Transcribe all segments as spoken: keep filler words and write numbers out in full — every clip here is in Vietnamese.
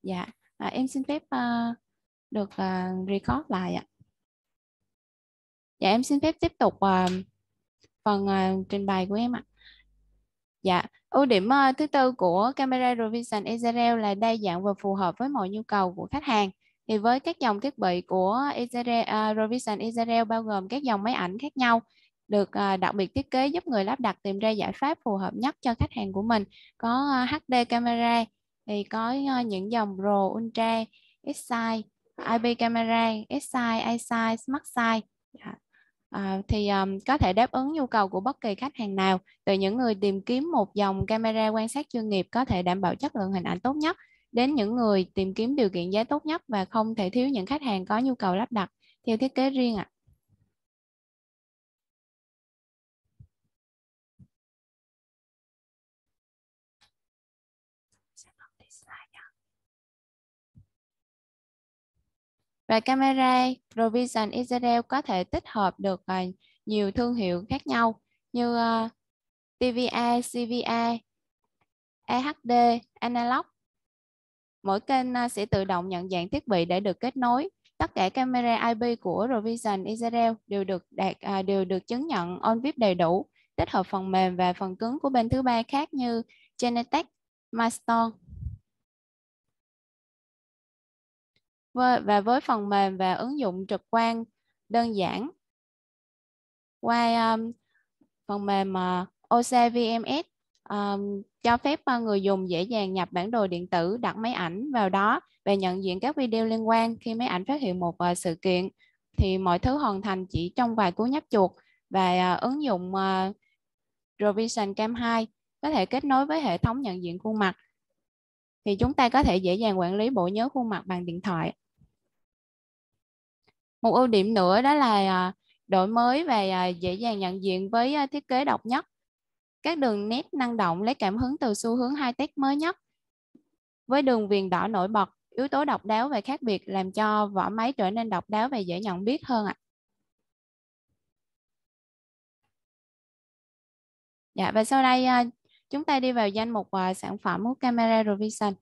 Dạ, à, em xin phép ờ, được uh, record lại ạ. Dạ, em xin phép tiếp tục ờ, phần ờ, trình bày của em ạ. Dạ, ưu điểm ờ, thứ tư của camera Rovision Ezerel là đa dạng và phù hợp với mọi nhu cầu của khách hàng. Thì với các dòng thiết bị của Ezerel, uh, Rovision Ezerel bao gồm các dòng máy ảnh khác nhau, được ờ, đặc biệt thiết kế giúp người lắp đặt tìm ra giải pháp phù hợp nhất cho khách hàng của mình. Có ờ, hát đê camera, thì có ờ, những dòng Pro, Ultra, S-Size, i pê camera, S-Size, A-Size, Smart Size. Dạ. À, thì um, có thể đáp ứng nhu cầu của bất kỳ khách hàng nào, từ những người tìm kiếm một dòng camera quan sát chuyên nghiệp có thể đảm bảo chất lượng hình ảnh tốt nhất, đến những người tìm kiếm điều kiện giá tốt nhất và không thể thiếu những khách hàng có nhu cầu lắp đặt theo thiết kế riêng ạ. Và camera Provision Israel có thể tích hợp được à, nhiều thương hiệu khác nhau như à, tê vê a, xê vê a, e hát đê, Analog. Mỗi kênh à, sẽ tự động nhận dạng thiết bị để được kết nối. Tất cả camera i pê của Provision Israel đều được đạt à, đều được chứng nhận on vê i pê đầy đủ, tích hợp phần mềm và phần cứng của bên thứ ba khác như Genetec, Milestone. Và với phần mềm và ứng dụng trực quan đơn giản qua um, phần mềm uh, ô xê vê em ét um, cho phép uh, người dùng dễ dàng nhập bản đồ điện tử, đặt máy ảnh vào đó và nhận diện các video liên quan. Khi máy ảnh phát hiện một uh, sự kiện thì mọi thứ hoàn thành chỉ trong vài cú nhấp chuột. Và uh, ứng dụng uh, Provision Cam hai có thể kết nối với hệ thống nhận diện khuôn mặt, thì chúng ta có thể dễ dàng quản lý bộ nhớ khuôn mặt bằng điện thoại. Một ưu điểm nữa đó là à, đổi mới và à, dễ dàng nhận diện với à, thiết kế độc nhất. Các đường nét năng động lấy cảm hứng từ xu hướng high-tech mới nhất. Với đường viền đỏ nổi bật, yếu tố độc đáo và khác biệt làm cho vỏ máy trở nên độc đáo và dễ nhận biết hơn ạ. Dạ, và sau đây à, chúng ta đi vào danh mục à, sản phẩm của camera Rovision.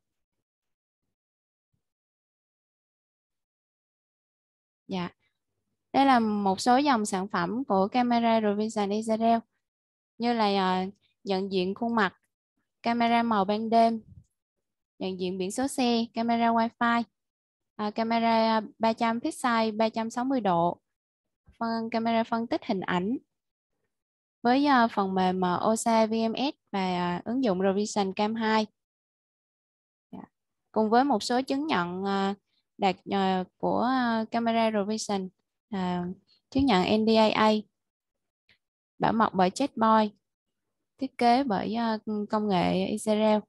Dạ, đây là một số dòng sản phẩm của camera Rovision Israel, như là à, nhận diện khuôn mặt, camera màu ban đêm, nhận diện biển số xe, camera Wi-Fi, à, camera ba trăm pixel ba trăm sáu mươi độ, phân, camera phân tích hình ảnh với uh, phần mềm uh, ô xê vê em ét và uh, ứng dụng Provision Cam hai. Dạ. Cùng với một số chứng nhận uh, đạt uh, của uh, camera Provision, uh, chứng nhận en đê a a, bảo mật bởi Checkpoint, thiết kế bởi uh, công nghệ Israel.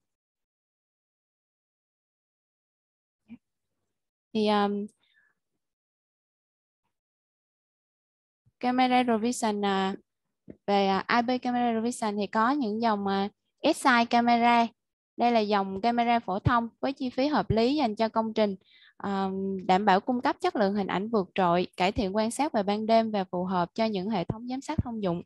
Thì um, camera Provision uh, về uh, i pê camera Provision thì có những dòng uh, S-Size camera. Đây là dòng camera phổ thông với chi phí hợp lý dành cho công trình, uh, đảm bảo cung cấp chất lượng hình ảnh vượt trội, cải thiện quan sát vào ban đêm và phù hợp cho những hệ thống giám sát thông dụng.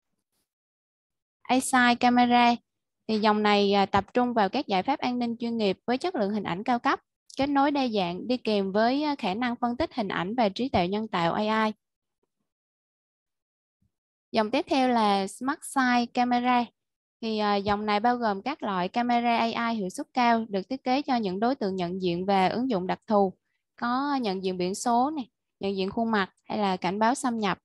A-Size camera thì dòng này uh, tập trung vào các giải pháp an ninh chuyên nghiệp với chất lượng hình ảnh cao cấp, kết nối đa dạng đi kèm với uh, khả năng phân tích hình ảnh và trí tuệ nhân tạo a i. Dòng tiếp theo là Smart Size Camera. Thì uh, dòng này bao gồm các loại camera a i hiệu suất cao được thiết kế cho những đối tượng nhận diện và ứng dụng đặc thù. Có nhận diện biển số, này, nhận diện khuôn mặt hay là cảnh báo xâm nhập.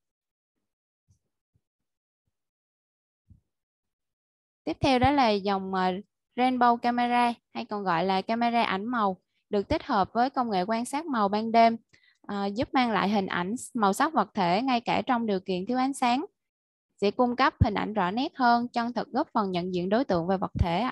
Tiếp theo đó là dòng uh, Rainbow Camera, hay còn gọi là camera ảnh màu, được tích hợp với công nghệ quan sát màu ban đêm, uh, giúp mang lại hình ảnh màu sắc vật thể ngay cả trong điều kiện thiếu ánh sáng, sẽ cung cấp hình ảnh rõ nét hơn, chân thực, góp phần nhận diện đối tượng và vật thể.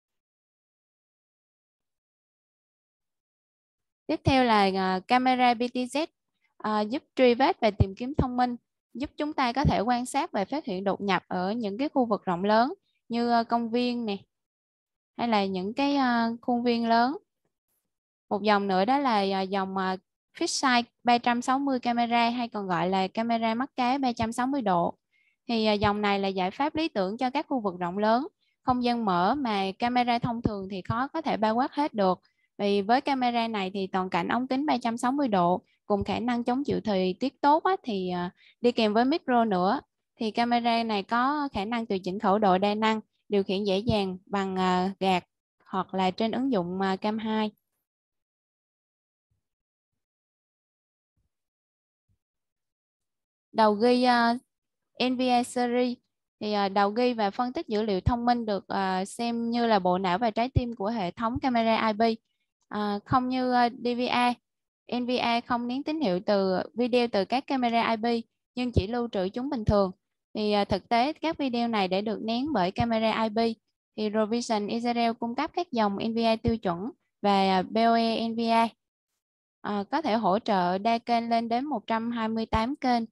Tiếp theo là uh, camera pê tê zét, uh, giúp truy vết và tìm kiếm thông minh, giúp chúng ta có thể quan sát và phát hiện đột nhập ở những cái khu vực rộng lớn như uh, công viên này, hay là những cái uh, khuôn viên lớn. Một dòng nữa đó là uh, dòng uh, Fisheye ba trăm sáu mươi camera, hay còn gọi là camera mắt cá ba trăm sáu mươi độ. Thì uh, dòng này là giải pháp lý tưởng cho các khu vực rộng lớn, không gian mở mà camera thông thường thì khó có thể bao quát hết được. Vì với camera này thì toàn cảnh ống kính ba trăm sáu mươi độ cùng khả năng chống chịu thời tiết tốt á, thì à, đi kèm với micro nữa. Thì camera này có khả năng tùy chỉnh khẩu độ đa năng, điều khiển dễ dàng bằng à, gạt hoặc là trên ứng dụng à, cam hai. Đầu ghi uh, en vê a series thì uh, đầu ghi và phân tích dữ liệu thông minh được uh, xem như là bộ não và trái tim của hệ thống camera i pê. Uh, không như uh, đê vê a, en vê a không nén tín hiệu từ video từ các camera i pê nhưng chỉ lưu trữ chúng bình thường. Thì uh, thực tế các video này đã được nén bởi camera i pê. Thì Rovision Israel cung cấp các dòng en vê a tiêu chuẩn và uh, bê o e en vê a uh, có thể hỗ trợ đa kênh lên đến một trăm hai mươi tám kênh,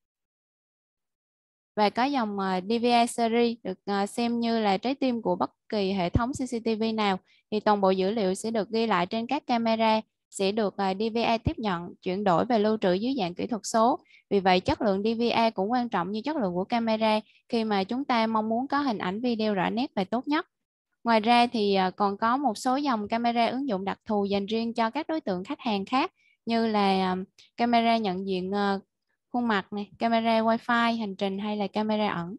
và có dòng uh, đê vê a series được uh, xem như là trái tim của bất kỳ hệ thống xê xê tê vê nào. Thì toàn bộ dữ liệu sẽ được ghi lại trên các camera sẽ được uh, đê vê a tiếp nhận, chuyển đổi và lưu trữ dưới dạng kỹ thuật số. Vì vậy chất lượng đê vê a cũng quan trọng như chất lượng của camera khi mà chúng ta mong muốn có hình ảnh video rõ nét và tốt nhất. Ngoài ra thì uh, còn có một số dòng camera ứng dụng đặc thù dành riêng cho các đối tượng khách hàng khác, như là uh, camera nhận diện uh, khuôn mặt này, camera wifi hành trình hay là camera ẩn.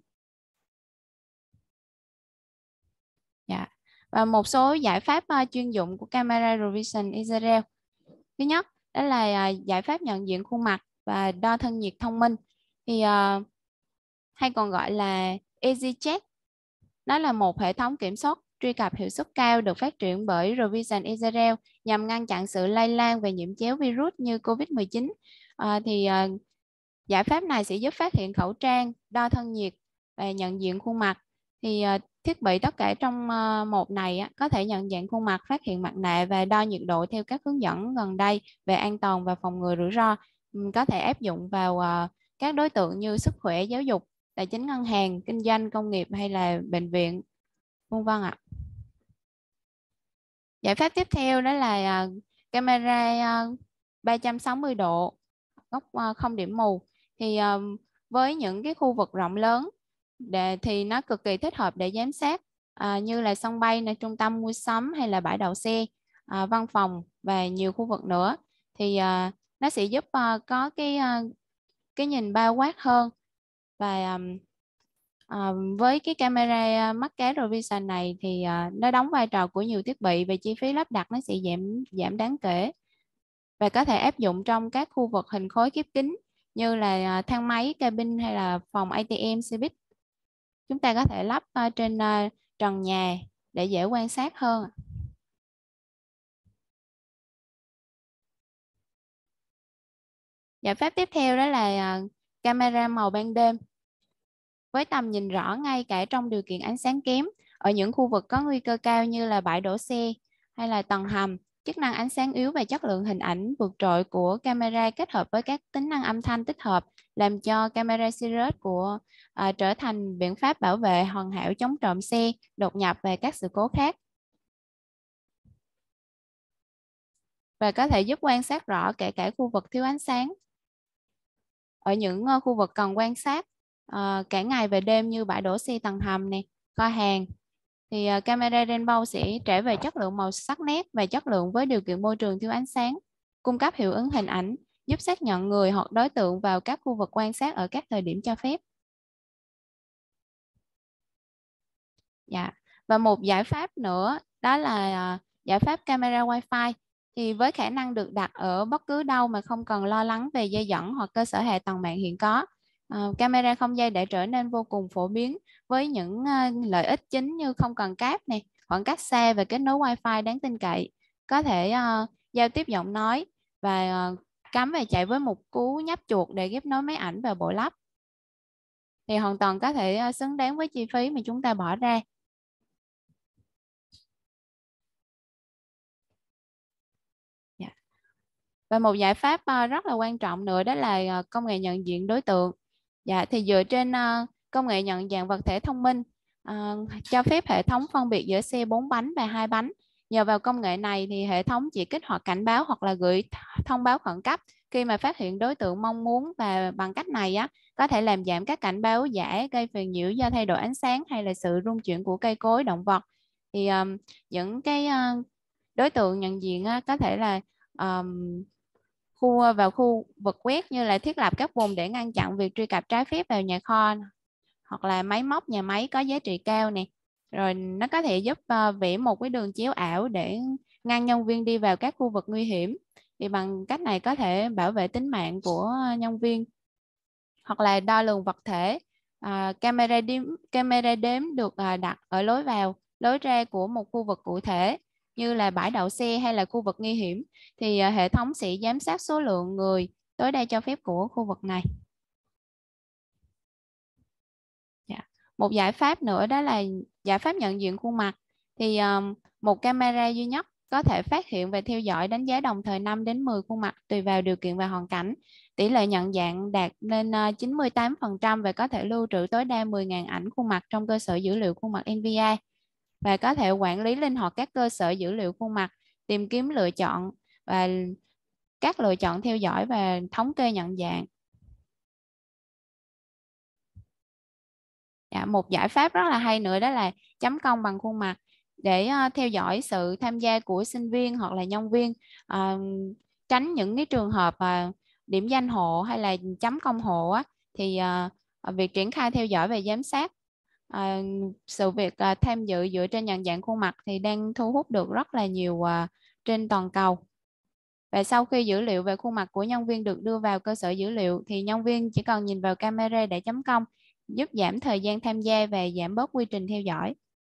Dạ. Và một số giải pháp uh, chuyên dụng của camera Rovision Israel. Thứ nhất, đó là uh, giải pháp nhận diện khuôn mặt và đo thân nhiệt thông minh. Thì uh, hay còn gọi là EasyCheck. Đó là một hệ thống kiểm soát truy cập hiệu suất cao được phát triển bởi Rovision Israel nhằm ngăn chặn sự lây lan về nhiễm chéo virus như covid mười chín. À, thì uh, giải pháp này sẽ giúp phát hiện khẩu trang, đo thân nhiệt và nhận diện khuôn mặt. Thì uh, thiết bị tất cả trong uh, một này uh, có thể nhận dạng khuôn mặt, phát hiện mặt nạ và đo nhiệt độ theo các hướng dẫn gần đây về an toàn và phòng ngừa rủi ro. Um, có thể áp dụng vào uh, các đối tượng như sức khỏe, giáo dục, tài chính, ngân hàng, kinh doanh, công nghiệp hay là bệnh viện, vân vân ạ. Giải pháp tiếp theo đó là uh, camera uh, ba trăm sáu mươi độ góc uh, không điểm mù. Thì uh, với những cái khu vực rộng lớn để, thì nó cực kỳ thích hợp để giám sát uh, như là sân bay, này, trung tâm mua sắm hay là bãi đậu xe, uh, văn phòng và nhiều khu vực nữa. Thì uh, nó sẽ giúp uh, có cái uh, cái nhìn bao quát hơn. Và um, À, với cái camera mắt cá Rovision này thì à, nó đóng vai trò của nhiều thiết bị và chi phí lắp đặt nó sẽ giảm giảm đáng kể, và có thể áp dụng trong các khu vực hình khối khép kín như là à, thang máy, cabin hay là phòng a tê em, xe buýt. Chúng ta có thể lắp à, trên à, trần nhà để dễ quan sát hơn. Giải pháp tiếp theo đó là à, camera màu ban đêm. Với tầm nhìn rõ ngay cả trong điều kiện ánh sáng kém, ở những khu vực có nguy cơ cao như là bãi đổ xe hay là tầng hầm, chức năng ánh sáng yếu và chất lượng hình ảnh vượt trội của camera kết hợp với các tính năng âm thanh tích hợp làm cho camera Sirius của à, trở thành biện pháp bảo vệ hoàn hảo chống trộm xe, đột nhập và các sự cố khác, và có thể giúp quan sát rõ kể cả khu vực thiếu ánh sáng. Ở những uh, khu vực cần quan sát uh, cả ngày và đêm như bãi đổ xe, tầng hầm này, kho hàng, thì uh, camera Rainbow sẽ trả về chất lượng màu sắc nét và chất lượng với điều kiện môi trường thiếu ánh sáng, cung cấp hiệu ứng hình ảnh, giúp xác nhận người hoặc đối tượng vào các khu vực quan sát ở các thời điểm cho phép. Dạ. Và một giải pháp nữa đó là uh, giải pháp camera Wi-Fi. Thì với khả năng được đặt ở bất cứ đâu mà không cần lo lắng về dây dẫn hoặc cơ sở hạ tầng mạng hiện có, uh, camera không dây đã trở nên vô cùng phổ biến với những uh, lợi ích chính như không cần cáp này, khoảng cách xa và kết nối Wi-Fi đáng tin cậy, có thể uh, giao tiếp giọng nói và uh, cắm và chạy với một cú nhấp chuột để ghép nối máy ảnh và bộ lắp. Thì hoàn toàn có thể uh, xứng đáng với chi phí mà chúng ta bỏ ra. Yeah. Và một giải pháp uh, rất là quan trọng nữa đó là uh, công nghệ nhận diện đối tượng. Dạ, thì dựa trên uh, công nghệ nhận dạng vật thể thông minh uh, cho phép hệ thống phân biệt giữa xe bốn bánh và hai bánh. Nhờ vào công nghệ này thì hệ thống chỉ kích hoạt cảnh báo hoặc là gửi thông báo khẩn cấp khi mà phát hiện đối tượng mong muốn, và bằng cách này á có thể làm giảm các cảnh báo giả gây phiền nhiễu do thay đổi ánh sáng hay là sự rung chuyển của cây cối, động vật. Thì um, những cái uh, Đối tượng nhận diện á, có thể là um, khu vào khu vực quét, như là thiết lập các vùng để ngăn chặn việc truy cập trái phép vào nhà kho, hoặc là máy móc nhà máy có giá trị cao nè. Rồi nó có thể giúp uh, vẽ một cái đường chéo ảo để ngăn nhân viên đi vào các khu vực nguy hiểm. Thì bằng cách này có thể bảo vệ tính mạng của nhân viên. Hoặc là đo lường vật thể. À, camera đếm camera đếm được à, đặt ở lối vào, lối ra của một khu vực cụ thể, như là bãi đậu xe hay là khu vực nguy hiểm, thì à, hệ thống sẽ giám sát số lượng người tối đa cho phép của khu vực này. Dạ. Một giải pháp nữa đó là giải pháp nhận diện khuôn mặt. Thì um, một camera duy nhất có thể phát hiện và theo dõi đánh giá đồng thời năm đến mười khuôn mặt tùy vào điều kiện và hoàn cảnh. Tỷ lệ nhận dạng đạt lên uh, chín mươi tám phần trăm và có thể lưu trữ tối đa mười nghìn ảnh khuôn mặt trong cơ sở dữ liệu khuôn mặt en vê i, và có thể quản lý linh hoạt các cơ sở dữ liệu khuôn mặt, tìm kiếm lựa chọn và các lựa chọn theo dõi và thống kê nhận dạng. Dạ, một giải pháp rất là hay nữa đó là chấm công bằng khuôn mặt để uh, theo dõi sự tham gia của sinh viên hoặc là nhân viên, uh, tránh những cái trường hợp uh, điểm danh hộ hay là chấm công hộ á, thì uh, việc triển khai theo dõi và giám sát uh, sự việc uh, tham dự dựa trên nhận dạng khuôn mặt thì đang thu hút được rất là nhiều uh, trên toàn cầu. Và sau khi dữ liệu về khuôn mặt của nhân viên được đưa vào cơ sở dữ liệu thì nhân viên chỉ cần nhìn vào camera để chấm công, giúp giảm thời gian tham gia và giảm bớt quy trình theo dõi.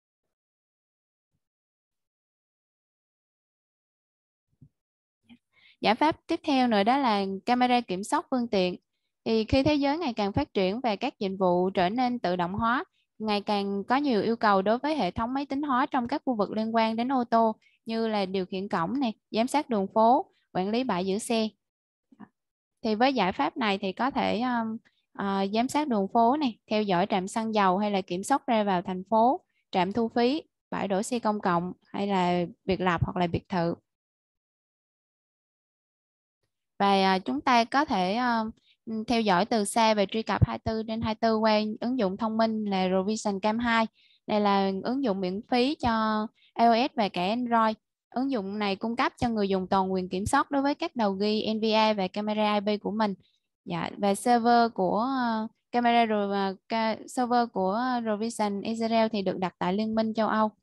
Giải pháp tiếp theo nữa đó là camera kiểm soát phương tiện. Thì khi thế giới ngày càng phát triển và các dịch vụ trở nên tự động hóa, ngày càng có nhiều yêu cầu đối với hệ thống máy tính hóa trong các khu vực liên quan đến ô tô, như là điều khiển cổng này, giám sát đường phố, quản lý bãi giữ xe. Thì với giải pháp này thì có thể um, uh, giám sát đường phố này, theo dõi trạm xăng dầu hay là kiểm soát ra vào thành phố, trạm thu phí, bãi đổ xe công cộng hay là biệt lập hoặc là biệt thự. Và uh, chúng ta có thể uh, theo dõi từ xa và truy cập hai mươi tư trên hai mươi tư qua ứng dụng thông minh là Rovision Cam hai. Đây là ứng dụng miễn phí cho iOS và cả Android. Ứng dụng này cung cấp cho người dùng toàn quyền kiểm soát đối với các đầu ghi en vê i và camera i pê của mình. Dạ, và server của uh, camera rồi uh, ca, server của Rovision Israel thì được đặt tại Liên minh châu Âu.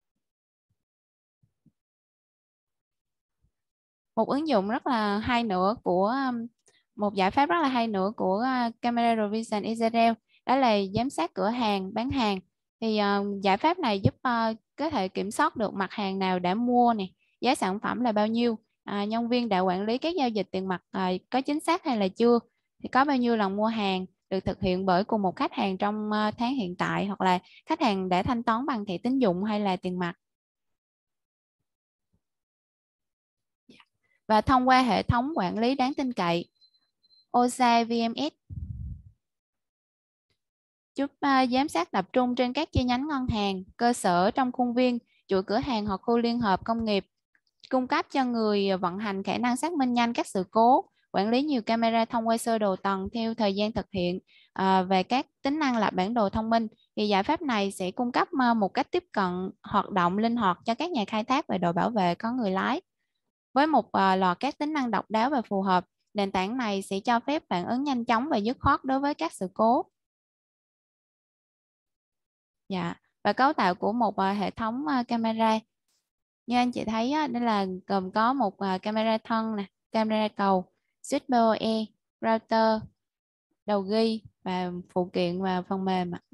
Một ứng dụng rất là hay nữa của um, một giải pháp rất là hay nữa của uh, camera Rovision Israel đó là giám sát cửa hàng bán hàng. Thì uh, giải pháp này giúp uh, có thể kiểm soát được mặt hàng nào đã mua này, giá sản phẩm là bao nhiêu, à, nhân viên đã quản lý các giao dịch tiền mặt à, có chính xác hay là chưa, thì có bao nhiêu lần mua hàng được thực hiện bởi cùng một khách hàng trong uh, tháng hiện tại, hoặc là khách hàng đã thanh toán bằng thẻ tín dụng hay là tiền mặt. Và thông qua hệ thống quản lý đáng tin cậy ô ét a vê em ét giúp uh, giám sát tập trung trên các chi nhánh ngân hàng, cơ sở trong khuôn viên, chuỗi cửa hàng hoặc khu liên hợp công nghiệp, cung cấp cho người vận hành khả năng xác minh nhanh các sự cố, quản lý nhiều camera thông qua sơ đồ tầng theo thời gian thực hiện à, về các tính năng lập bản đồ thông minh. Thì giải pháp này sẽ cung cấp uh, một cách tiếp cận hoạt động linh hoạt cho các nhà khai thác và đội bảo vệ có người lái. Với một uh, loạt các tính năng độc đáo và phù hợp, nền tảng này sẽ cho phép phản ứng nhanh chóng và dứt khoát đối với các sự cố. Dạ. Và cấu tạo của một uh, hệ thống uh, camera như anh chị thấy á, đây là gồm có một uh, camera thân nè, camera cầu, switch pê o e, router, đầu ghi và phụ kiện và phần mềm ạ.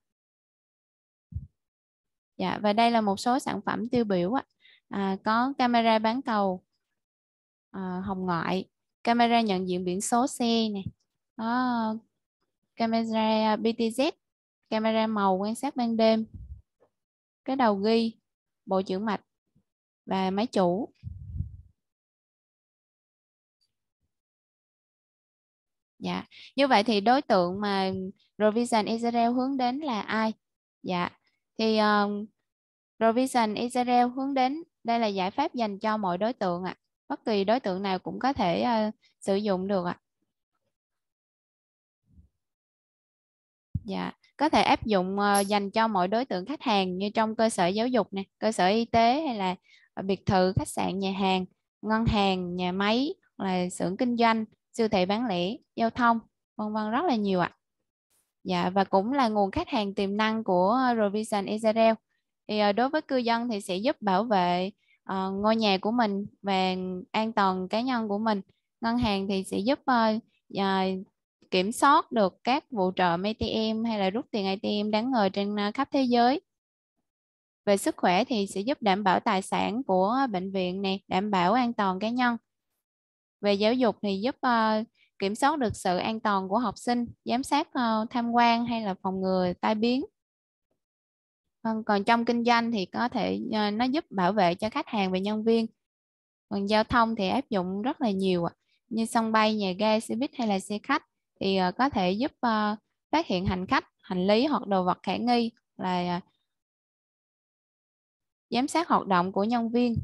Dạ, và đây là một số sản phẩm tiêu biểu ạ. À, có camera bán cầu à, hồng ngoại, camera nhận diện biển số xe này, có camera bê tê zét, camera màu quan sát ban đêm, cái đầu ghi, bộ chữ mạch và máy chủ. Dạ, như vậy thì đối tượng mà Rovision Israel hướng đến là ai? Dạ, thì um, Rovision Israel hướng đến đây là giải pháp dành cho mọi đối tượng ạ. Bất kỳ đối tượng nào cũng có thể uh, sử dụng được ạ. Dạ, có thể áp dụng uh, dành cho mọi đối tượng khách hàng như trong cơ sở giáo dục này, cơ sở y tế hay là biệt thự, khách sạn, nhà hàng, ngân hàng, nhà máy, là xưởng kinh doanh, siêu thị bán lẻ, giao thông, vân vân, rất là nhiều ạ. Dạ, và cũng là nguồn khách hàng tiềm năng của Rovision Israel. Thì ờ, đối với cư dân thì sẽ giúp bảo vệ ờ, ngôi nhà của mình và an toàn cá nhân của mình. Ngân hàng thì sẽ giúp ờ, ờ, kiểm soát được các vụ trộm a tê em hay là rút tiền a tê em đáng ngờ trên ờ, khắp thế giới. Về sức khỏe thì sẽ giúp đảm bảo tài sản của bệnh viện nè, đảm bảo an toàn cá nhân. Về giáo dục thì giúp ờ, kiểm soát được sự an toàn của học sinh, giám sát ờ, tham quan hay là phòng ngừa tai biến. Vâng, còn trong kinh doanh thì có thể ờ, nó giúp bảo vệ cho khách hàng và nhân viên. Còn giao thông thì áp dụng rất là nhiều ạ. Như sân bay, nhà ga, xe buýt hay là xe khách thì ờ, có thể giúp ờ, phát hiện hành khách, hành lý hoặc đồ vật khả nghi, là ờ, giám sát hoạt động của nhân viên.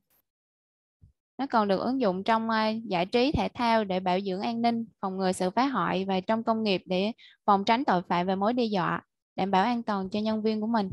Nó còn được ứng dụng trong ờ, giải trí thể thao để bảo dưỡng an ninh, phòng ngừa sự phá hoại, và trong công nghiệp để phòng tránh tội phạm và mối đe dọa, đảm bảo an toàn cho nhân viên của mình.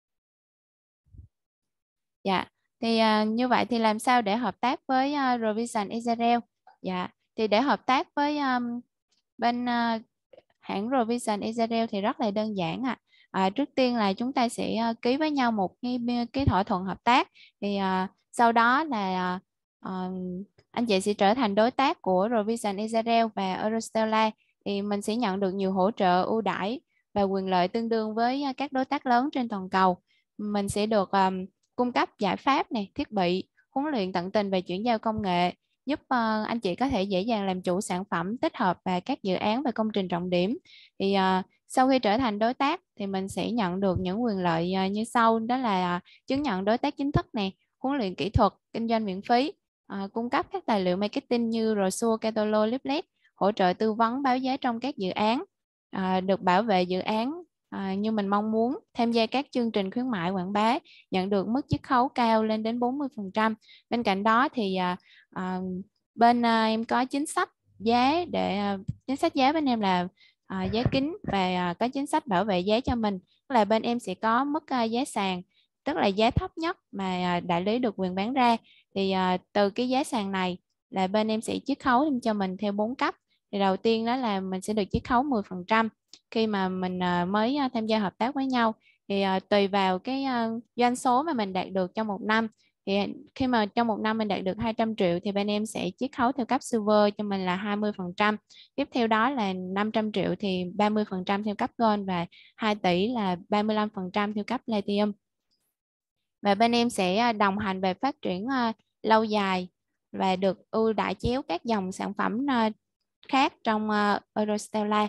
Dạ, thì à, như vậy thì làm sao để hợp tác với uh, Rovision Israel? Dạ, thì để hợp tác với um, bên à, hãng Rovision Israel thì rất là đơn giản ạ. À. Trước tiên là chúng ta sẽ à, ký với nhau một cái cái thỏa thuận hợp tác. Thì à, sau đó là à, à, anh chị sẽ trở thành đối tác của Rovision Israel và Eurostella. Thì mình sẽ nhận được nhiều hỗ trợ ưu đãi và quyền lợi tương đương với à, các đối tác lớn trên toàn cầu. Mình sẽ được à, cung cấp giải pháp này, thiết bị, huấn luyện tận tình về chuyển giao công nghệ, giúp ờ, anh chị có thể dễ dàng làm chủ sản phẩm tích hợp và các dự án và công trình trọng điểm. Thì ờ, sau khi trở thành đối tác thì mình sẽ nhận được những quyền lợi ờ, như sau, đó là ờ, chứng nhận đối tác chính thức này, huấn luyện kỹ thuật, kinh doanh miễn phí, ờ, cung cấp các tài liệu marketing như brochure, catalog, leaflet, hỗ trợ tư vấn báo giá trong các dự án, ờ, được bảo vệ dự án ờ, như mình mong muốn, tham gia các chương trình khuyến mại quảng bá, nhận được mức chiết khấu cao lên đến bốn mươi phần trăm. Bên cạnh đó thì à, à, bên à, em có chính sách giá để à, chính sách giá bên em là à, giá kính, và à, có chính sách bảo vệ giá cho mình. Tức là bên em sẽ có mức à, giá sàn, tức là giá thấp nhất mà à, đại lý được quyền bán ra. Thì à, từ cái giá sàn này là bên em sẽ chiết khấu thêm cho mình theo bốn cấp. Thì đầu tiên đó là mình sẽ được chiết khấu mười phần trăm khi mà mình à, mới à, tham gia hợp tác với nhau. Thì à, tùy vào cái à, doanh số mà mình đạt được trong một năm, thì khi mà trong một năm mình đạt được hai trăm triệu thì bên em sẽ chiết khấu theo cấp silver cho mình là hai mươi phần trăm. Tiếp theo đó là năm trăm triệu thì ba mươi phần trăm theo cấp gold, và hai tỷ là ba mươi lăm phần trăm theo cấp platinum. Và bên em sẽ à, đồng hành về phát triển à, lâu dài và được ưu đãi chéo các dòng sản phẩm à, khác trong à, Eurostella.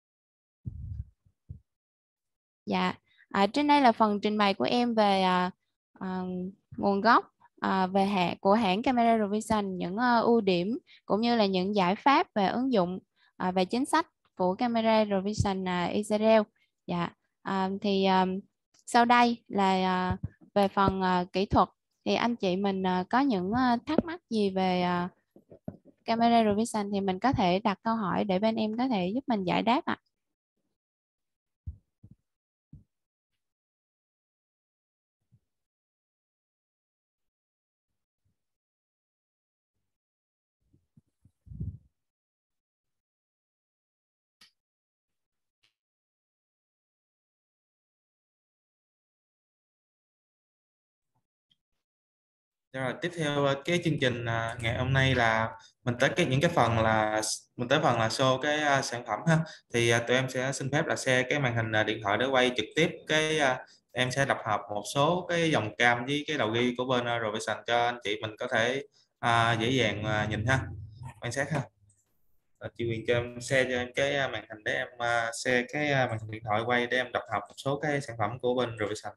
Dạ, à, trên đây là phần trình bày của em về à, à, nguồn gốc à, về hãng của hãng Camera Revision, những à, ưu điểm cũng như là những giải pháp về ứng dụng à, về chính sách của Camera Revision à, Israel. Dạ, à, thì à, sau đây là à, về phần à, kỹ thuật. Thì anh chị mình à, có những à, thắc mắc gì về à, Camera Revision thì mình có thể đặt câu hỏi để bên em có thể giúp mình giải đáp ạ. Rồi tiếp theo ờ, cái chương trình à, ngày hôm nay là mình tới cái những cái phần là mình tới phần là show cái à, sản phẩm ha. Thì à, tụi em sẽ xin phép là share cái màn hình à, điện thoại để quay trực tiếp cái à, em sẽ tập hợp một số cái dòng cam với cái đầu ghi của bên uh, Rovision cho anh chị mình có thể à, dễ dàng à, nhìn ha, quan sát ha. À, chị Quyền cho em share cho em cái à, màn hình để em à, share cái à, màn hình điện thoại quay để em tập hợp một số cái sản phẩm của bên Rovision.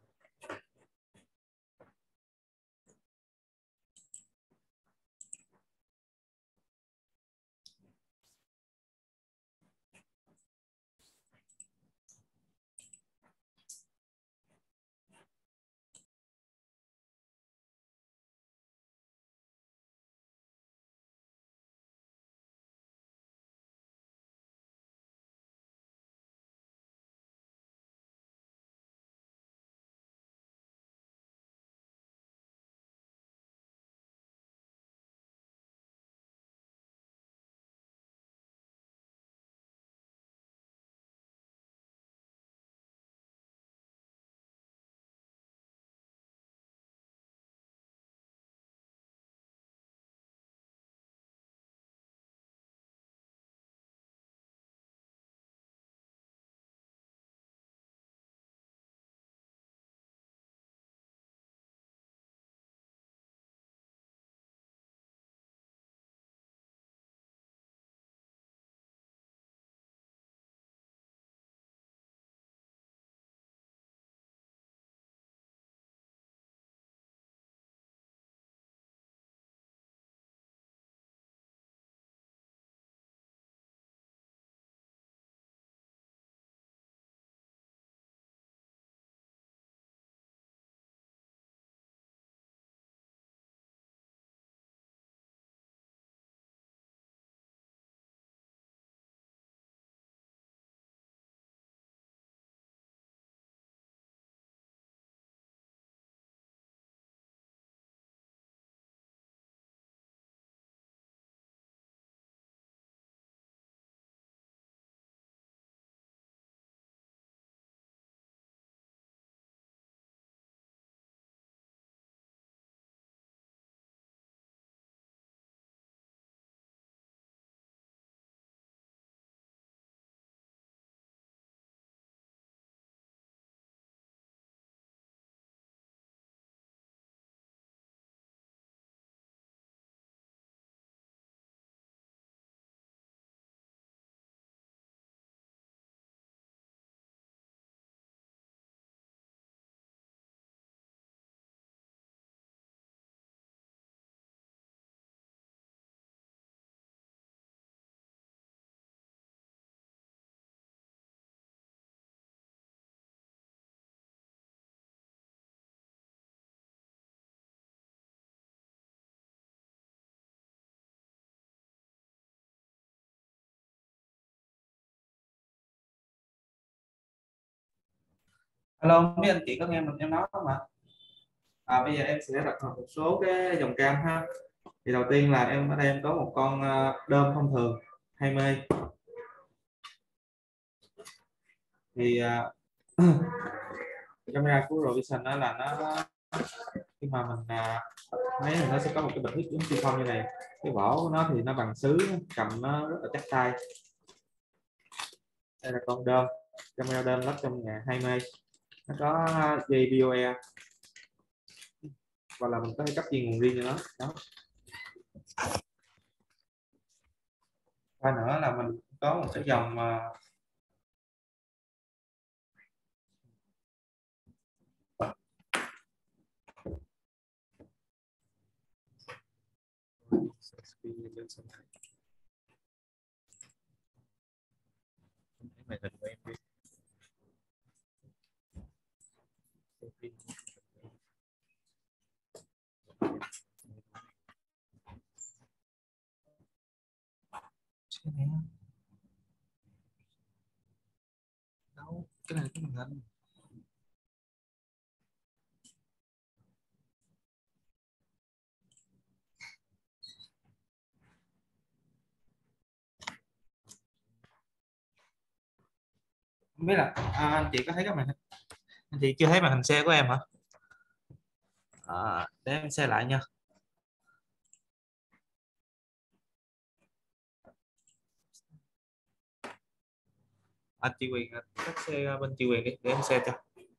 Alo, không biết anh chị có nghe mình em nói không ạ? À, bây giờ em sẽ đặt một số cái dòng cam ha. Thì đầu tiên là em ở đây em có một con ờ, đơm thông thường hai mươi. Thì uh, camera của Rovision đó là nó khi mà mình uh, thấy thì nó sẽ có một cái bình hít giống siêu phong như này. Cái vỏ của nó thì nó bằng sứ, cầm nó rất là chắc tay. Đây là con đơm, camera đơm lắp trong nhà hai mươi. Nó có dây vê o e và là mình có thể cấp dây nguồn riêng cho nó. Đó. Và nữa là mình có một cái dòng uh, màn hình của em đi. Đâu, cái này cái màn hình. Không biết là à, anh chị có thấy cái màn hình, anh chị chưa thấy màn hình xe của em hả? À, để em xe lại nha. Anh chị Quyền tắt xe bên chị Quyền đi để em xe cho.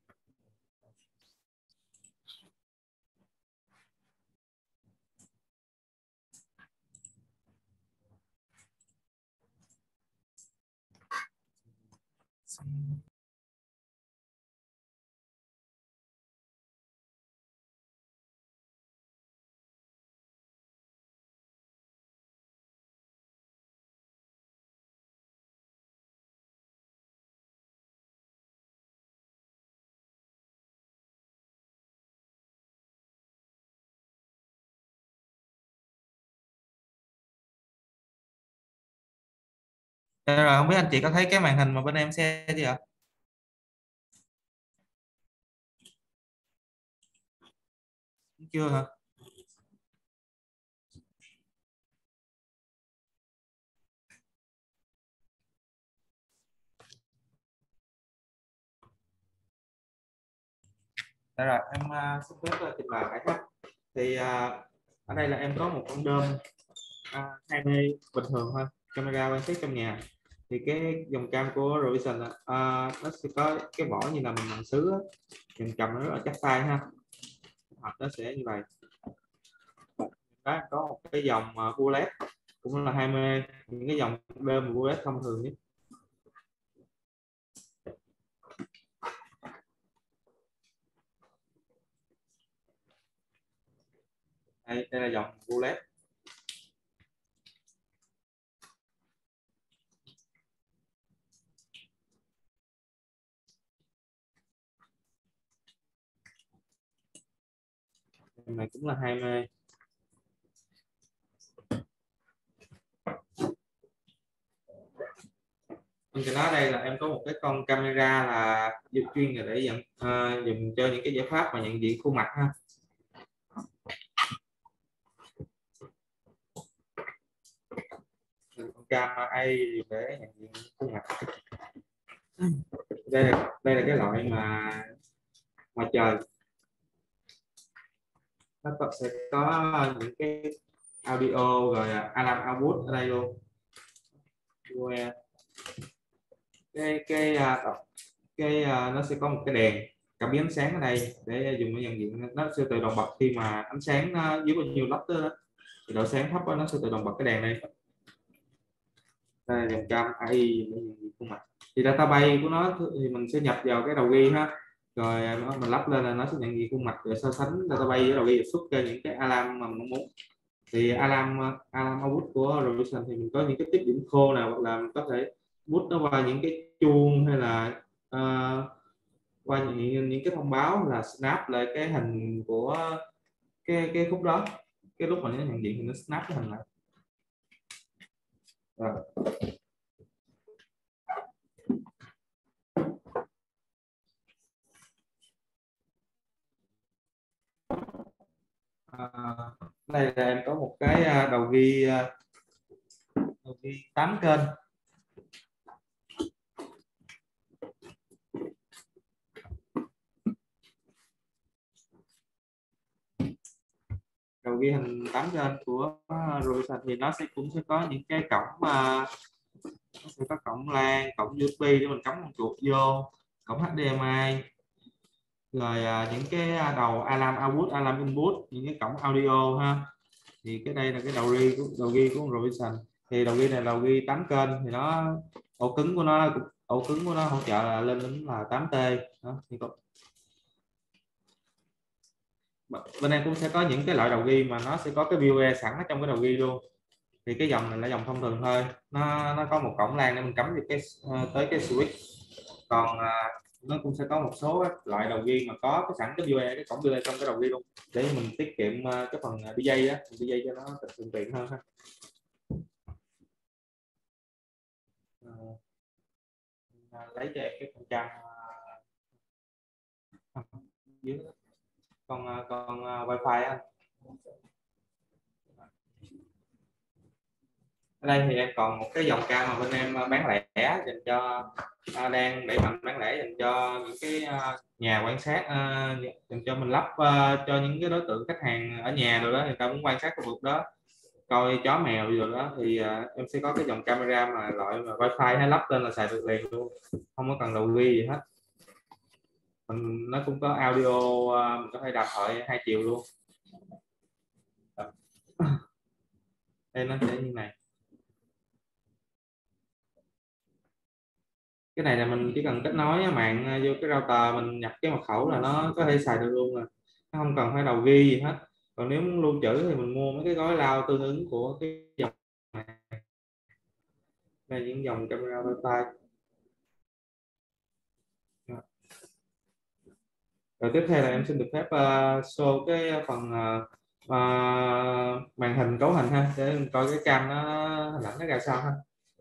Dạ rồi, không biết anh chị có thấy cái màn hình mà bên em xe chưa ạ? Chưa hả? Dạ rồi, em uh, xin phép uh, trình bày lại ha. Thì uh, ở đây là em có một con đơm uh, hai mươi bình thường thôi, camera quan sát trong nhà. Thì cái dòng cam của Rovision uh, nó sẽ có cái vỏ như là mình bằng sứ á. Mình cầm nó rất là chắc tay ha. Hoặc nó sẽ như vậy. Đó, có một cái dòng uh, bullet cũng là hai mươi, những cái dòng đơm bullet thông thường nhất. Đây, đây là dòng bullet. Dòng này cũng là hai mươi. Bên cạnh đó đây là em có một cái con camera là chuyên để dẫn uh, dùng cho những cái giải pháp mà nhận diện khuôn mặt ha. Con cam A để nhận diện khuôn mặt. Đây là, đây là cái loại mà ngoài trời, nó có, sẽ có những cái audio rồi alarm output ở đây luôn. Cái cái cái, cái nó sẽ có một cái đèn cảm biến ánh sáng ở đây để dùng để nhận diện, nó sẽ tự động bật khi mà ánh sáng nó dưới bao nhiêu lux đó, thì độ sáng thấp đó, nó sẽ tự động bật cái đèn này. Đây là dòng cam a i khuôn mặt. Thì database của nó thì mình sẽ nhập vào cái đầu ghi ha, rồi mình lắp lên là nó sẽ nhận diện khuôn mặt, rồi so sánh database với đầu ghi xuất ra những cái alarm mà mình muốn. Thì alarm alarm output của Rovision thì mình có những cái tiếp điểm khô nào, hoặc là mình có thể bút nó qua những cái chuông, hay là uh, qua những những cái thông báo là snap lại cái hình của cái cái khúc đó. Cái lúc mà nó nhận diện thì nó snap cái hình lại. Rồi. À, đây là em có một cái à, đầu ghi à, đầu ghi tám kênh. Đầu ghi hình tám kênh của Robinson thì nó sẽ cũng sẽ có những cái cổng, à, nó sẽ có cổng LAN, cổng u ét bê để mình cắm con chuột vô, cổng hát đê em i, rồi à, những cái đầu alarm output, alarm input, những cái cổng audio ha. Thì cái đây là cái đầu ghi của đầu ghi của Robinson. Thì đầu ghi này là đầu ghi tám kênh, thì nó ổ cứng của nó ổ cứng của nó hỗ trợ là lên đến là tám T đó. Thì có, bên em cũng sẽ có những cái loại đầu ghi mà nó sẽ có cái vê u e sẵn ở trong cái đầu ghi luôn. Thì cái dòng này là dòng thông thường thôi, nó nó có một cổng LAN để mình cắm được cái tới cái switch. Còn à, nó cũng sẽ có một số loại đầu ghi mà có cái sẵn cái vê u e, cái cổng vê u e trong cái đầu ghi luôn, để mình tiết kiệm cái phần đi dây á, đi dây cho nó thuận tiện hơn ha. À, lấy cho em cái phần trăm à, dưới con con uh, wifi anh. Ở đây thì em còn một cái dòng cam mà bên em bán lẻ dành cho uh, đang đẩy mạnh bán lẻ dành cho những cái uh, nhà quan sát, uh, dành cho mình lắp uh, cho những cái đối tượng khách hàng ở nhà rồi đó, người ta muốn quan sát khu vực đó, coi chó mèo rồi đó, thì uh, em sẽ có cái dòng camera mà loại mà wifi hay lắp lên là xài được liền luôn, không có cần đầu ghi gì hết. Mình nó cũng có audio, uh, mình có thể đàm thoại hai chiều luôn. Đây nó sẽ như này. Cái này là mình chỉ cần kết nối mạng vô cái router, mình nhập cái mật khẩu là nó có thể xài được luôn, rồi nó không cần phải đầu ghi gì hết. Còn nếu muốn lưu trữ thì mình mua mấy cái gói lao tương ứng của cái dòng này. Đây những dòng camera wifi. Rồi tiếp theo là em xin được phép uh, show cái phần uh, uh, màn hình cấu hình ha, để mình coi cái cam nó hình ảnh nó ra sao ha.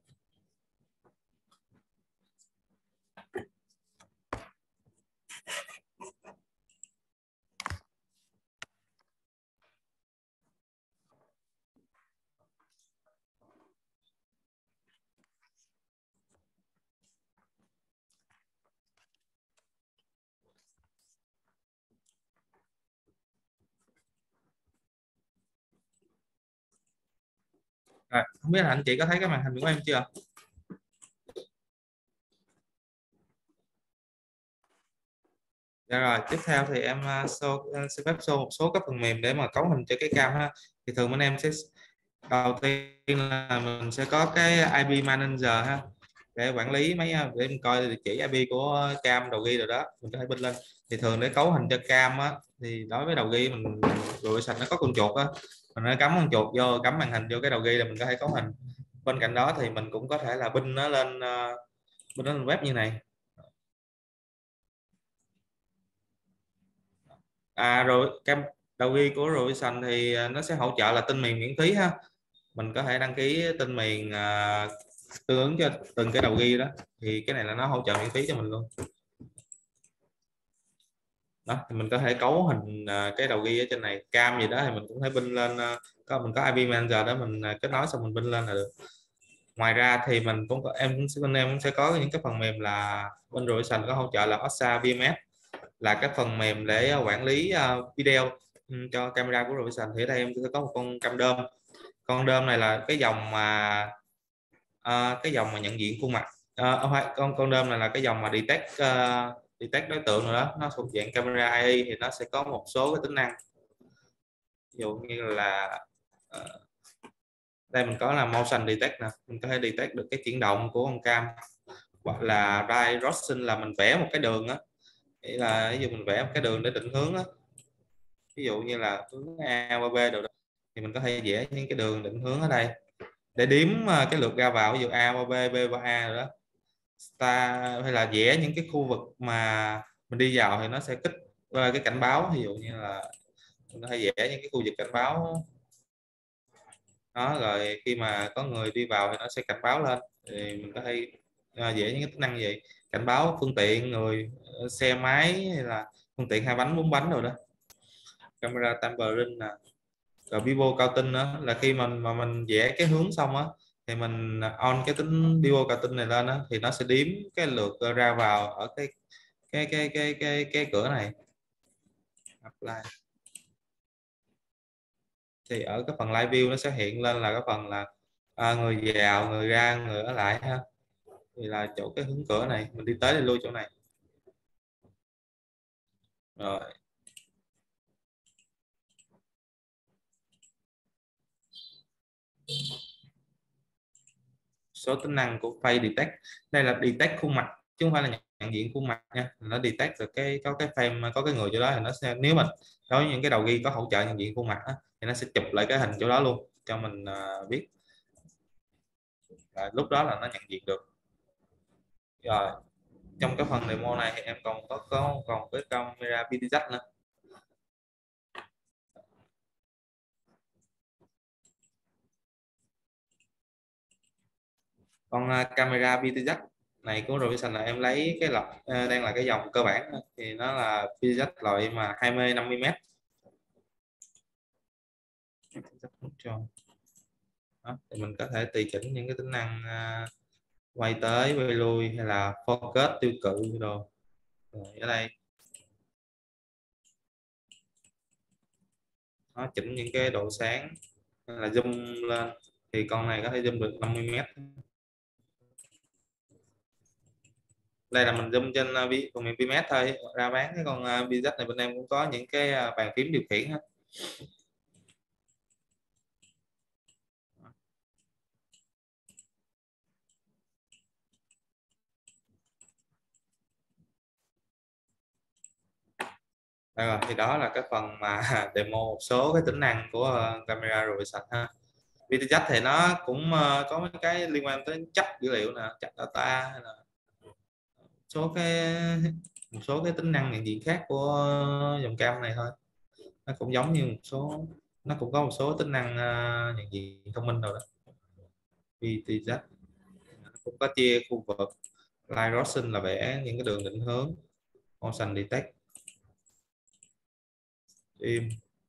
À, không biết là anh chị có thấy cái màn hình của em chưa? Dạ rồi, tiếp theo thì em uh, show, uh, xin phép show một số các phần mềm để mà cấu hình cho cái cam ha. Thì thường bên em sẽ đầu tiên là mình sẽ có cái i pê Manager ha, để quản lý mấy để mình coi địa chỉ i pê của cam đầu ghi rồi đó, mình có thể binh lên. Thì thường để cấu hình cho cam á, thì đối với đầu ghi mình rồi sạch nó có con chuột á, mình nó cắm con chuột vô, cắm màn hình vô cái đầu ghi là mình có thể cấu hình. Bên cạnh đó thì mình cũng có thể là binh nó lên uh, binh nó lên web như này. À rồi cam đầu ghi của Robinson thì nó sẽ hỗ trợ là tên miền miễn phí ha, mình có thể đăng ký tên miền uh, tương ứng cho từng cái đầu ghi đó, thì cái này là nó hỗ trợ miễn phí cho mình luôn đó. Thì mình có thể cấu hình uh, cái đầu ghi ở trên này, cam gì đó thì mình cũng thể binh lên, uh, có mình có i pê Manager đó, mình uh, kết nối xong mình binh lên là được. Ngoài ra thì mình cũng có, em cũng sẽ bên em cũng sẽ có những cái phần mềm là bên Robinson có hỗ trợ là Osa vê em ét, là cái phần mềm để quản lý uh, video um, cho camera của Robinson. Thì ở đây em sẽ có một con cam đơm. Con đơm này là cái dòng mà uh, cái dòng mà nhận diện khuôn mặt. Uh, con con đơm này là cái dòng mà detect uh, detect đối tượng rồi đó, nó thuộc dạng camera i a, thì nó sẽ có một số cái tính năng, ví dụ như là uh, đây mình có là motion detect nè, mình có thể detect được cái chuyển động của con cam, hoặc là ray tracing là mình vẽ một cái đường á, nghĩa là ví dụ mình vẽ một cái đường để định hướng á, ví dụ như là hướng A qua B đồ đó, thì mình có thể vẽ những cái đường định hướng ở đây để đếm cái lượt ra vào, ví dụ A qua B, B qua A rồi đó. Star, hay là vẽ những cái khu vực mà mình đi vào thì nó sẽ kích cái cảnh báo, ví dụ như là mình có thể vẽ những cái khu vực cảnh báo đó, rồi khi mà có người đi vào thì nó sẽ cảnh báo lên, thì mình có thể vẽ những cái tính năng gì cảnh báo phương tiện, người, xe máy, hay là phương tiện hai bánh bốn bánh rồi đó. camera tempering nè, rồi pivo cao tinh nữa, là khi mình mà mình vẽ cái hướng xong á thì mình on cái tính pivo cao tinh này lên á thì nó sẽ đếm cái lượt ra vào ở cái cái cái cái cái cái cửa này. Apply thì ở cái phần live view nó sẽ hiện lên là cái phần là à, người vào, người ra, người ở lại ha, thì là chỗ cái hướng cửa này mình đi tới đi lui chỗ này. Rồi số tính năng của face detect, đây là detect khuôn mặt chứ không phải là nhận, nhận diện khuôn mặt nha, nó detect được cái có cái frame có cái người chỗ đó thì nó sẽ, nếu mình đối với những cái đầu ghi có hỗ trợ nhận diện khuôn mặt á, thì nó sẽ chụp lại cái hình chỗ đó luôn cho mình uh, biết, và lúc đó là nó nhận diện được. Rồi trong cái phần demo này thì em còn có có còn cái camera pê tê dắt nữa. Con uh, camera pê tê dắt này của Robinson là em lấy cái lọc uh, đang là cái dòng cơ bản thôi. Thì nó là pê tê dắt loại mà hai mươi năm mươi mét. Đó, thì mình có thể tùy chỉnh những cái tính năng uh, quay tới quay lui hay là focus tiêu cự đồ. Rồi ở đây nó chỉnh những cái độ sáng hay là zoom lên, thì con này có thể zoom được năm mươi mét. Đây là mình zoom trên uh, vi- phần mềm Vmax thôi, ra bán cái con uh, pê zét này bên em cũng có những cái uh, bàn phím điều khiển hết. Đây rồi, thì đó là cái phần mà demo một số cái tính năng của uh, camera rồi sạch ha. vê tê dắt thì nó cũng uh, có mấy cái liên quan tới chắc dữ liệu nè, chắc data hay là số cái một số cái tính năng nhận diện khác của dòng cam này thôi. Nó cũng giống như một số, nó cũng có một số tính năng uh, nhận diện thông minh rồi đó. vê tê dắt nó cũng có chia khu vực, line crossing là vẽ những cái đường định hướng, motion detect, im.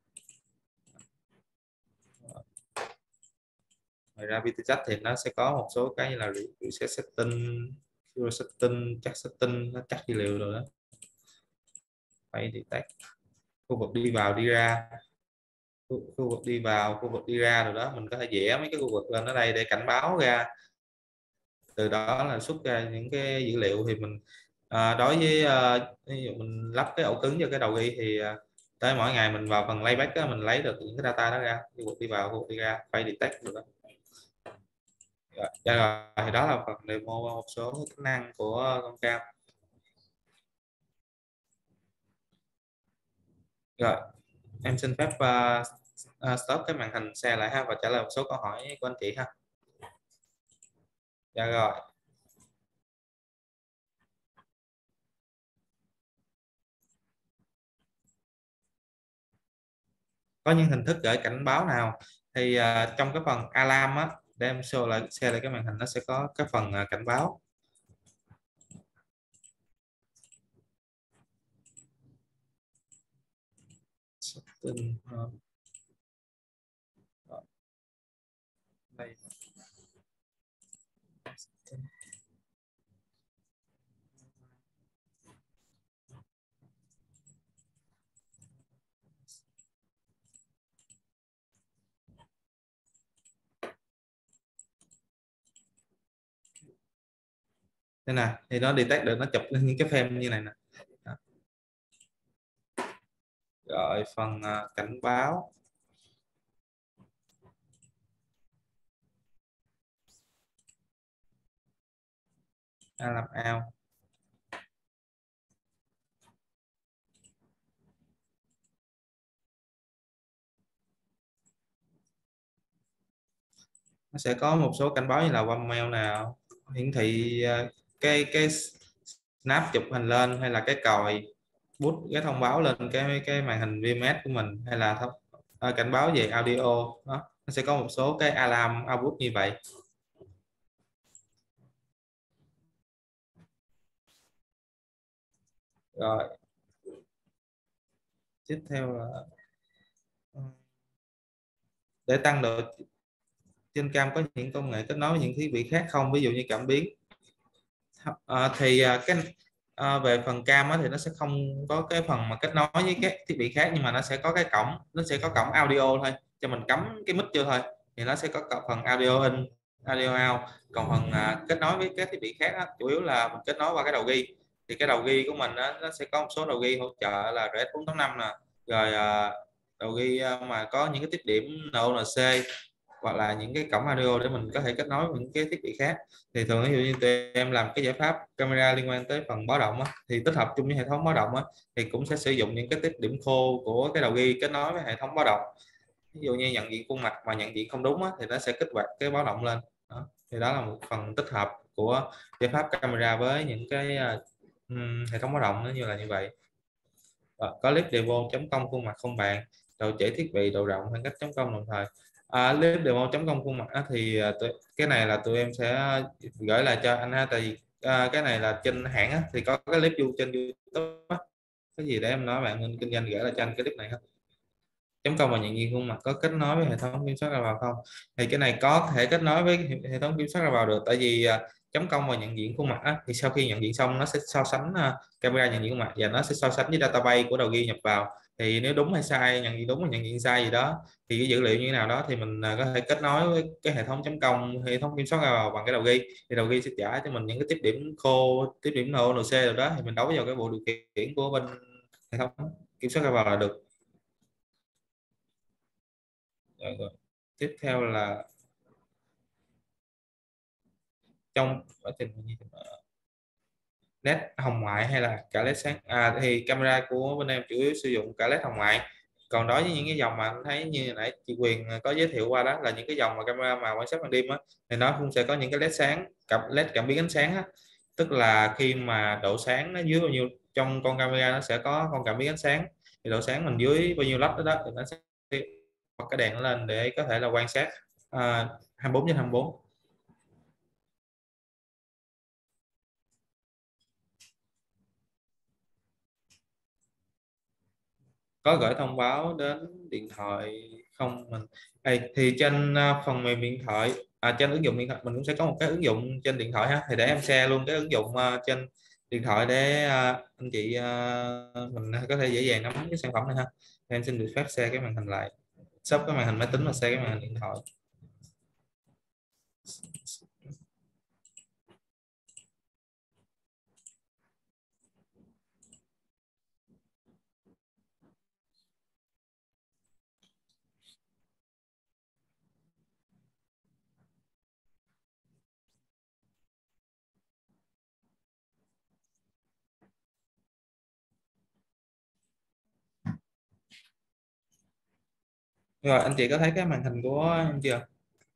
Ngoài ra vê tê dắt thì nó sẽ có một số cái như là reset setting, hero setting, chắc setting, nó chắc dữ liệu rồi đó. Phải detect khu vực đi vào đi ra, khu, khu vực đi vào, khu vực đi ra rồi đó, mình có thể vẽ mấy cái khu vực lên ở đây để cảnh báo ra, từ đó là xuất ra những cái dữ liệu. Thì mình à, đối với à, ví dụ mình lắp cái ổ cứng cho cái đầu ghi thì à, tới mỗi ngày mình vào phần playback á, mình lấy được những cái data đó ra, khu vực đi vào, khu vực đi ra, phải detect được đó. Rồi, rồi, thì đó là phần demo một số tính năng của con cam. Rồi em xin phép uh, uh, stop cái màn hình share lại ha, và trả lời một số câu hỏi của anh chị ha. Dạ rồi, có những hình thức gửi cảnh báo nào thì uh, trong cái phần alarm á, để em show lại share lại cái màn hình, nó sẽ có cái phần uh, cảnh báo. Setting, uh, đây. Đây nè, thì nó detect được, nó chụp lên những cái frame như này nè. Đó. Rồi phần uh, cảnh báo, alarm out, nó sẽ có một số cảnh báo như là one mail nào hiển thị uh, cái cái snap chụp hình lên, hay là cái còi bút cái thông báo lên cái cái màn hình vê em ét của mình, hay là thông, à, cảnh báo về audio đó. Nó sẽ có một số cái alarm output như vậy. Rồi tiếp theo là để tăng độ trên cam có những công nghệ kết nối với những thiết bị khác không, ví dụ như cảm biến. À, thì à, cái à, về phần cam á, thì nó sẽ không có cái phần mà kết nối với các thiết bị khác, nhưng mà nó sẽ có cái cổng, nó sẽ có cổng audio thôi, cho mình cắm cái mic vô thôi, thì nó sẽ có cổng phần audio in, audio out. Còn phần à, kết nối với các thiết bị khác á, chủ yếu là mình kết nối qua cái đầu ghi. Thì cái đầu ghi của mình á, nó sẽ có một số đầu ghi hỗ trợ là rờ ét bốn tám năm nè, rồi à, đầu ghi à, mà có những cái tiếp điểm en ô en xê, hoặc là những cái cổng audio để mình có thể kết nối với những cái thiết bị khác. Thì thường ví dụ như tụi em làm cái giải pháp camera liên quan tới phần báo động á, thì tích hợp chung với hệ thống báo động á, thì cũng sẽ sử dụng những cái tiếp điểm khô của cái đầu ghi kết nối với hệ thống báo động. Ví dụ như nhận diện khuôn mặt mà nhận diện không đúng á, thì nó sẽ kích hoạt cái báo động lên đó. Thì đó là một phần tích hợp của giải pháp camera với những cái uh, hệ thống báo động, nó như là như vậy. Và có clip demo chấm công khuôn mặt không bàn, độ trễ thiết bị, độ rộng, khoảng cách chấm công đồng thời. À, clip demo chấm công khuôn mặt á, thì à, tụi, cái này là tụi em sẽ gửi lại cho anh ha, tại vì à, cái này là trên hãng á, thì có cái clip view trên YouTube á. Cái gì để em nói bạn nên kinh doanh gửi lại cho anh cái clip này ha. Chấm công và nhận diện khuôn mặt có kết nối với hệ thống kiểm soát ra vào không? Thì cái này có thể kết nối với hệ thống kiểm soát ra vào được, tại vì à, chấm công và nhận diện khuôn mặt á, thì sau khi nhận diện xong nó sẽ so sánh à, camera nhận diện khuôn mặt và nó sẽ so sánh với database của đầu ghi nhập vào. Thì nếu đúng hay sai, nhận diện đúng hay nhận diện sai gì đó, thì cái dữ liệu như thế nào đó thì mình à, có thể kết nối với cái hệ thống chấm công, hệ thống kiểm soát ra vào bằng cái đầu ghi. Thì đầu ghi sẽ trả cho mình những cái tiếp điểm khô, tiếp điểm en ô en xê rồi đó, thì mình đấu vào cái bộ điều khiển của bên hệ thống kiểm soát ra vào là được. Rồi, rồi. Tiếp theo là trong quá trình led hồng ngoại hay là cả led sáng, à, thì camera của bên em chủ yếu sử dụng cả led hồng ngoại. Còn đối với những cái dòng mà anh thấy như nãy chị Quyền có giới thiệu qua, đó là những cái dòng mà camera mà quan sát ban đêm á, thì nó cũng sẽ có những cái led sáng, cặp led cảm biến ánh sáng á. Tức là khi mà độ sáng nó dưới bao nhiêu, trong con camera nó sẽ có con cảm biến ánh sáng, thì độ sáng mình dưới bao nhiêu lux đó, đó thì nó sẽ bật cái đèn nó lên để có thể là quan sát à, hai mươi bốn trên hai mươi bốn. Có gửi thông báo đến điện thoại không mình? Đây, thì trên à, phần mềm điện thoại, à, trên ứng dụng điện thoại mình cũng sẽ có một cái ứng dụng trên điện thoại ha, thì để em share luôn cái ứng dụng à, trên điện thoại để à, anh chị à, mình có thể dễ dàng nắm cái sản phẩm này ha. Em xin được phép share cái màn hình lại, sắp cái màn hình máy tính và share cái màn hình điện thoại. Rồi anh chị có thấy cái màn hình của em chưa?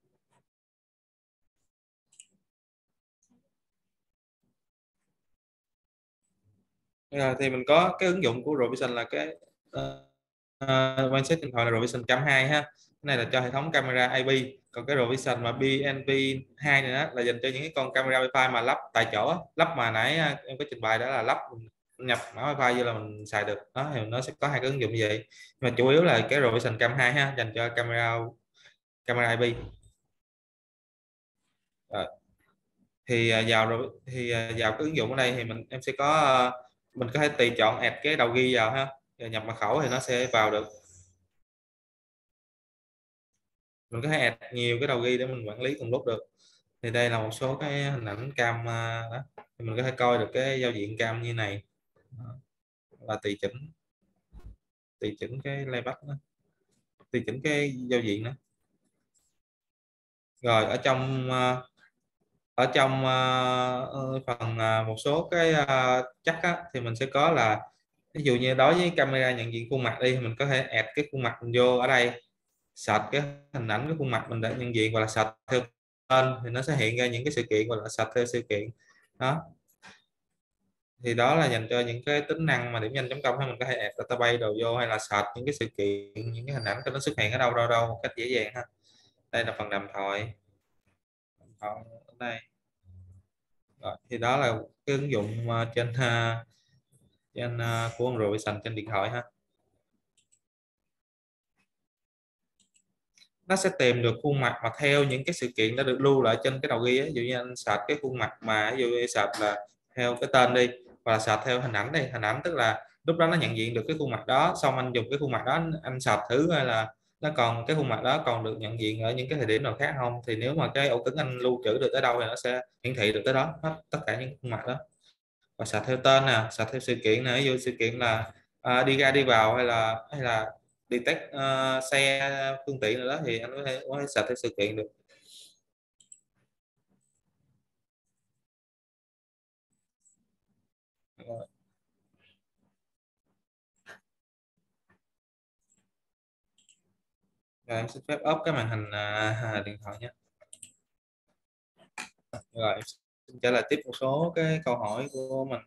Rồi, thì mình có cái ứng dụng của Rovision là cái uh, quan sát điện thoại là Rovision Cam hai ha. Cái này là cho hệ thống camera i pê. Còn cái Rovision mà bê en pê hai này đó là dành cho những cái con camera Wi-Fi mà lắp tại chỗ á. Lắp mà nãy em có trình bày, đó là lắp nhập mã Wi-Fi vô là mình xài được đó, thì nó sẽ có hai cái ứng dụng như vậy. Nhưng mà chủ yếu là cái Rovision Cam hai ha, dành cho camera camera i pê. Rồi. Thì à, vào rồi thì à, vào cái ứng dụng ở đây thì mình em sẽ có à, mình có thể tùy chọn add cái đầu ghi vào ha, rồi nhập mật khẩu thì nó sẽ vào được. Mình có thể add nhiều cái đầu ghi để mình quản lý cùng lúc được. Thì đây là một số cái hình ảnh cam à, đó. Thì mình có thể coi được cái giao diện cam như này đó. Là tùy chỉnh tùy chỉnh cái playback đó. Tùy chỉnh cái giao diện đó. Rồi ở trong à, ở trong uh, phần uh, một số cái uh, chắc á, thì mình sẽ có là ví dụ như đối với camera nhận diện khuôn mặt đi, thì mình có thể add cái khuôn mặt mình vô ở đây, search cái hình ảnh cái khuôn mặt mình đã nhận diện, hoặc là search theo tên thì nó sẽ hiện ra những cái sự kiện, hoặc là search theo sự kiện đó. Thì đó là dành cho những cái tính năng mà điểm danh chấm công, hay mình có thể add database đồ vô, hay là search những cái sự kiện, những cái hình ảnh cho nó xuất hiện ở đâu đâu đâu một cách dễ dàng ha. Đây là phần đàm thoại, đàm thoại ở đây. Rồi, thì đó là cái ứng dụng uh, trên uh, trên uh, của Android Vision trên điện thoại ha. nó sẽ tìm được khuôn mặt mà theo những cái sự kiện đã được lưu lại trên cái đầu ghi ấy. Ví dụ như anh search cái khuôn mặt mà ví dụ như search là theo cái tên đi, hoặc là search theo hình ảnh đi, hình ảnh tức là lúc đó nó nhận diện được cái khuôn mặt đó, xong anh dùng cái khuôn mặt đó anh, anh search thử hay là nó còn cái khuôn mặt đó còn được nhận diện ở những cái thời điểm nào khác không, thì nếu mà cái ổ cứng anh lưu trữ được tới đâu thì nó sẽ hiển thị được tới đó hết tất cả những khuôn mặt đó. Và sạch theo tên nè, sạch theo sự kiện nè, ví dụ sự kiện là à, đi ra đi vào hay là hay là detect uh, xe phương tiện nào đó thì anh có thể, có thể sạch theo sự kiện được. Rồi, rồi em xin phép up cái màn hình à, điện thoại nhé. Rồi em xin trả lời tiếp một số cái câu hỏi của mình.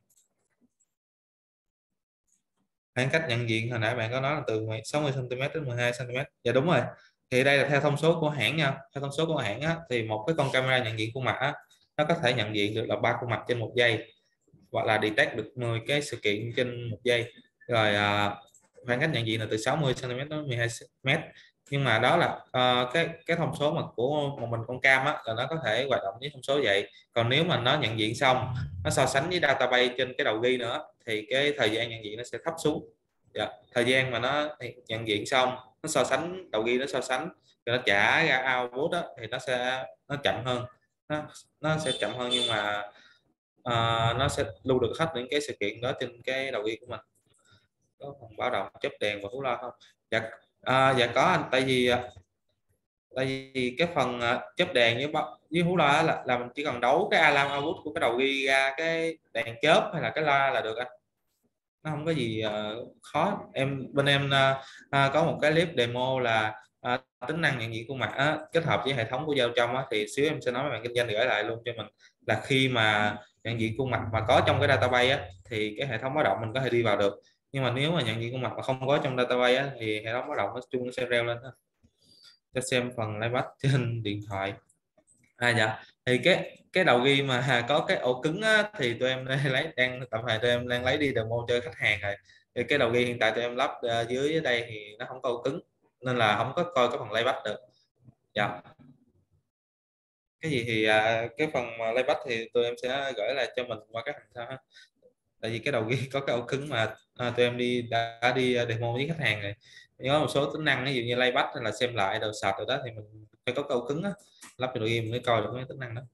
Khoảng cách nhận diện hồi nãy bạn có nói là từ sáu mươi xăng ti mét đến mười hai xăng ti mét. Dạ đúng rồi. Thì đây là theo thông số của hãng nha. Theo thông số của hãng á, thì một cái con camera nhận diện khuôn mặt á, nó có thể nhận diện được là ba khuôn mặt trên một giây, hoặc là detect được mười cái sự kiện trên một giây. Rồi à, khoảng cách nhận diện là từ sáu mươi xăng ti mét đến mười hai mét. Nhưng mà đó là à, cái cái thông số mà của một mình con cam á, là nó có thể hoạt động với thông số vậy. Còn nếu mà nó nhận diện xong, nó so sánh với database trên cái đầu ghi nữa, thì cái thời gian nhận diện nó sẽ thấp xuống. Dạ. Thời gian mà nó nhận diện xong, nó so sánh đầu ghi, nó so sánh rồi nó trả ra output đó, thì nó sẽ nó chậm hơn, nó nó sẽ chậm hơn, nhưng mà à, nó sẽ lưu được hết những cái sự kiện đó trên cái đầu ghi của mình. Có phần báo động chớp đèn và hú loa không? Dạ à, dạ có anh, tại vì tại vì cái phần à, chớp đèn với báo- với hú loa là là mình chỉ cần đấu cái alarm output của cái đầu ghi ra cái đèn chớp hay là cái loa là được anh, nó không có gì uh, khó. Em bên em uh, uh, có một cái clip demo là uh, tính năng nhận diện khuôn mặt á, kết hợp với hệ thống của Giao Trong á, thì xíu em sẽ nói với bạn kinh doanh gửi lại luôn cho mình, là khi mà nhận diện khuôn mặt mà có trong cái database á, thì cái hệ thống báo động mình có thể đi vào được. Nhưng mà nếu mà nhận diện khuôn mặt mà không có trong database á, thì hệ thống báo động nó chung nó sẽ reo lên đó. Cho xem phần playback trên điện thoại. À dạ, thì cái cái đầu ghi mà có cái ổ cứng á, thì tụi em đang lấy đang tạm thời tụi em đang lấy đi demo cho khách hàng rồi. Thì cái đầu ghi hiện tại tụi em lắp uh, dưới đây thì nó không có ổ cứng, nên là không có coi cái phần playback được. Dạ. Cái gì thì à, cái phần mà playback thì tụi em sẽ gửi lại cho mình qua các hàng sau ha. Tại vì cái đầu ghi có cái ổ cứng mà à, tụi em đi đã đi demo với khách hàng rồi, có một số tính năng ví dụ như playback hay là xem lại đồ sạch rồi đó, thì mình phải có cái ổ cứng á, lắp cho đầu ghi mình mới coi được mấy tính năng đó.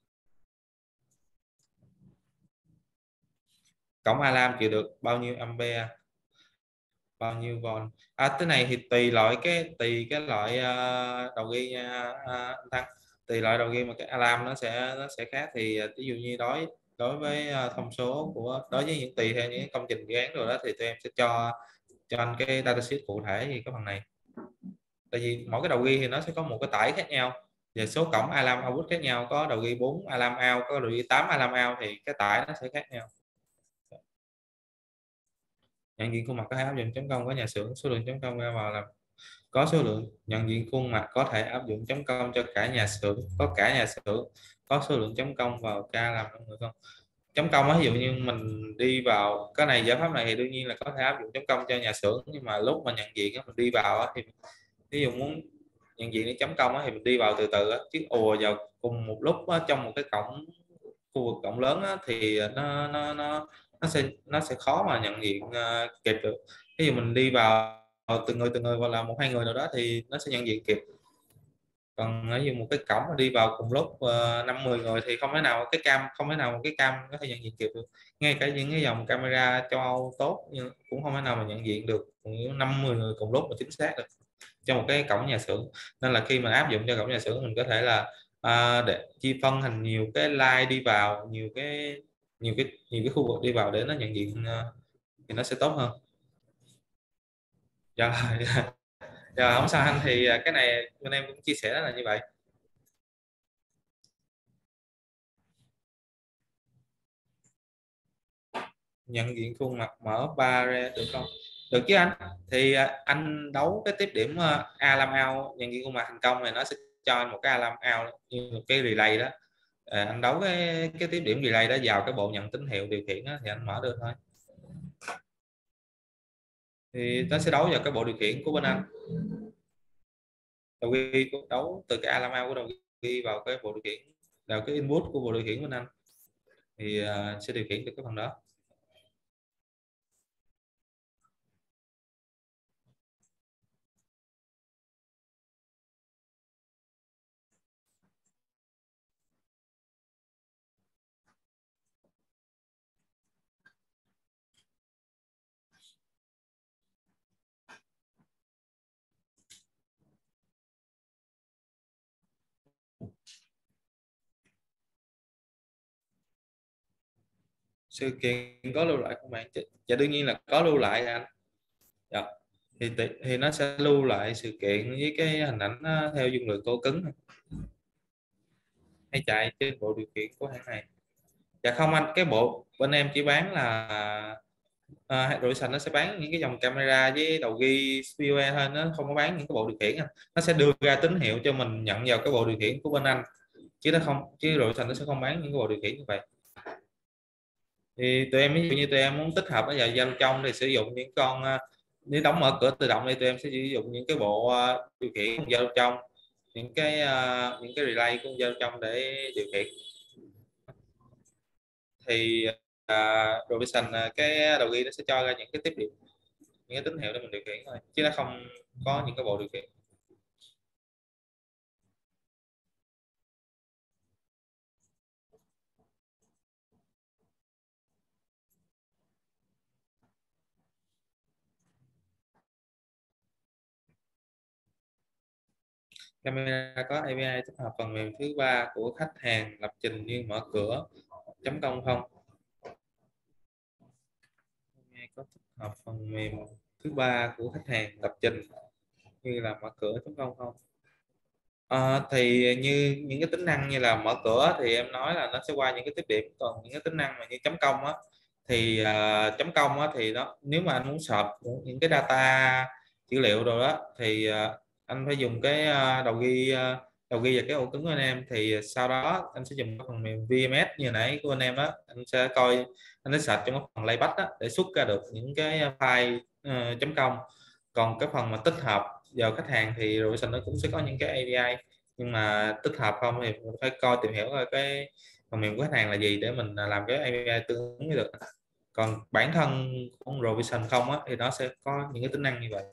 Cổng alarm chịu được bao nhiêu ampere, bao nhiêu volt? À, cái này thì tùy loại cái tùy cái loại uh, đầu ghi nha uh, anh Thắng. Tùy loại đầu ghi mà cái alarm nó sẽ nó sẽ khác. Thì uh, ví dụ như đối đối với uh, thông số của đối với những tùy theo những công trình dự án rồi đó, thì tụi em sẽ cho cho anh cái datasheet cụ thể gì cái phần này. Tại vì mỗi cái đầu ghi thì nó sẽ có một cái tải khác nhau, về số cổng alarm output khác nhau, có đầu ghi bốn alarm out, có đầu ghi tám alarm out, thì cái tải nó sẽ khác nhau. Nhận diện khuôn mặt có thể áp dụng chấm công có nhà xưởng, số lượng chấm công ra vào là có số lượng nhận diện khuôn mặt có thể áp dụng chấm công cho cả nhà xưởng, có cả nhà xưởng, có số lượng chấm công vào ca làm trong người không. Chấm công á, ví dụ như mình đi vào cái này, giải pháp này thì đương nhiên là có thể áp dụng chấm công cho nhà xưởng, nhưng mà lúc mà nhận diện á, mình đi vào á, thì ví dụ muốn nhận diện để chấm công á, thì mình đi vào từ từ á, chứ ùa vào cùng một lúc á, trong một cái cổng khu vực cổng lớn á, thì nó nó nó nó sẽ nó sẽ khó mà nhận diện uh, kịp được. Ví dụ mình đi vào từng người từng người hoặc là một hai người nào đó thì nó sẽ nhận diện kịp. Còn ví dụ một cái cổng mà đi vào cùng lúc uh, năm mười người thì không thể nào cái cam không thể nào một cái cam có thể nhận diện kịp được. Ngay cả những cái dòng camera châu Âu tốt nhưng cũng không thể nào mà nhận diện được năm mươi người cùng lúc mà chính xác được cho một cái cổng nhà xưởng. Nên là khi mà áp dụng cho cổng nhà xưởng, mình có thể là à, để chi phân thành nhiều cái line đi vào, nhiều cái nhiều cái nhiều cái khu vực đi vào để nó nhận diện uh, thì nó sẽ tốt hơn. Dạ. Dạ không sao anh, thì à, cái này bên em cũng chia sẻ là như vậy. Nhận diện khuôn mặt mở ba ra được không? Được chứ anh. Thì à, anh đấu cái tiếp điểm uh, alarm out nhận diện khuôn mặt thành công này, nó sẽ cho anh một cái alarm out như một cái relay đó. À, anh đấu cái cái tiếp điểm relay đó vào cái bộ nhận tín hiệu điều khiển đó, thì anh mở được thôi. Thì nó sẽ đấu vào cái bộ điều khiển của bên anh. đầu ghi của đấu từ cái alama của đầu ghi vào cái bộ điều khiển, vào cái input của bộ điều khiển bên anh thì uh, sẽ điều khiển được cái phần đó. Sự kiện có lưu lại không bạn? Dạ đương nhiên là có lưu lại anh. Dạ. Thì, thì nó sẽ lưu lại sự kiện với cái hình ảnh theo dung lượng cô cứng hay chạy trên bộ điều khiển của hãng này. Dạ không anh, cái bộ bên em chỉ bán là à, rồi sành nó sẽ bán những cái dòng camera với đầu ghi xê pê u e thôi, nó không có bán những cái bộ điều khiển. Nó sẽ đưa ra tín hiệu cho mình nhận vào cái bộ điều khiển của bên anh, chứ nó không, chứ rồi sành nó sẽ không bán những cái bộ điều khiển như vậy. Thì tụi em ví dụ như tụi em muốn tích hợp ở vào giao trong thì sử dụng những con uh, nếu đóng mở cửa tự động thì tụi em sẽ sử dụng những cái bộ uh, điều khiển giao trong, những cái uh, những cái relay của giao trong để điều khiển. Thì uh, Robinson uh, cái đầu ghi nó sẽ cho ra những cái tiếp điểm, những cái tín hiệu để mình điều khiển thôi, chứ nó không có những cái bộ điều khiển. Camera có a pê i tích hợp phần mềm thứ ba của khách hàng lập trình như mở cửa chấm công không? Có tích hợp phần mềm thứ ba của khách hàng lập trình như là mở cửa chấm công không? À, thì như những cái tính năng như là mở cửa thì em nói là nó sẽ qua những cái tiếp điểm, còn những cái tính năng mà như chấm công á thì uh, chấm công á thì nó nếu mà anh muốn search những cái data dữ liệu rồi đó thì uh, anh phải dùng cái uh, đầu ghi uh, đầu ghi và cái ổ cứng của anh em, thì sau đó anh sẽ dùng phần mềm vê em ét như nãy của anh em đó, anh sẽ coi, anh sẽ search trong cái phần layback đó để xuất ra được những cái file uh, chấm công. Còn cái phần mà tích hợp vào khách hàng thì rồi nó cũng sẽ có những cái a pê i, nhưng mà tích hợp không thì mình phải coi tìm hiểu cái phần mềm của khách hàng là gì để mình làm cái a pê i tương ứng mới được. Còn bản thân con Robinson không á thì nó sẽ có những cái tính năng như vậy.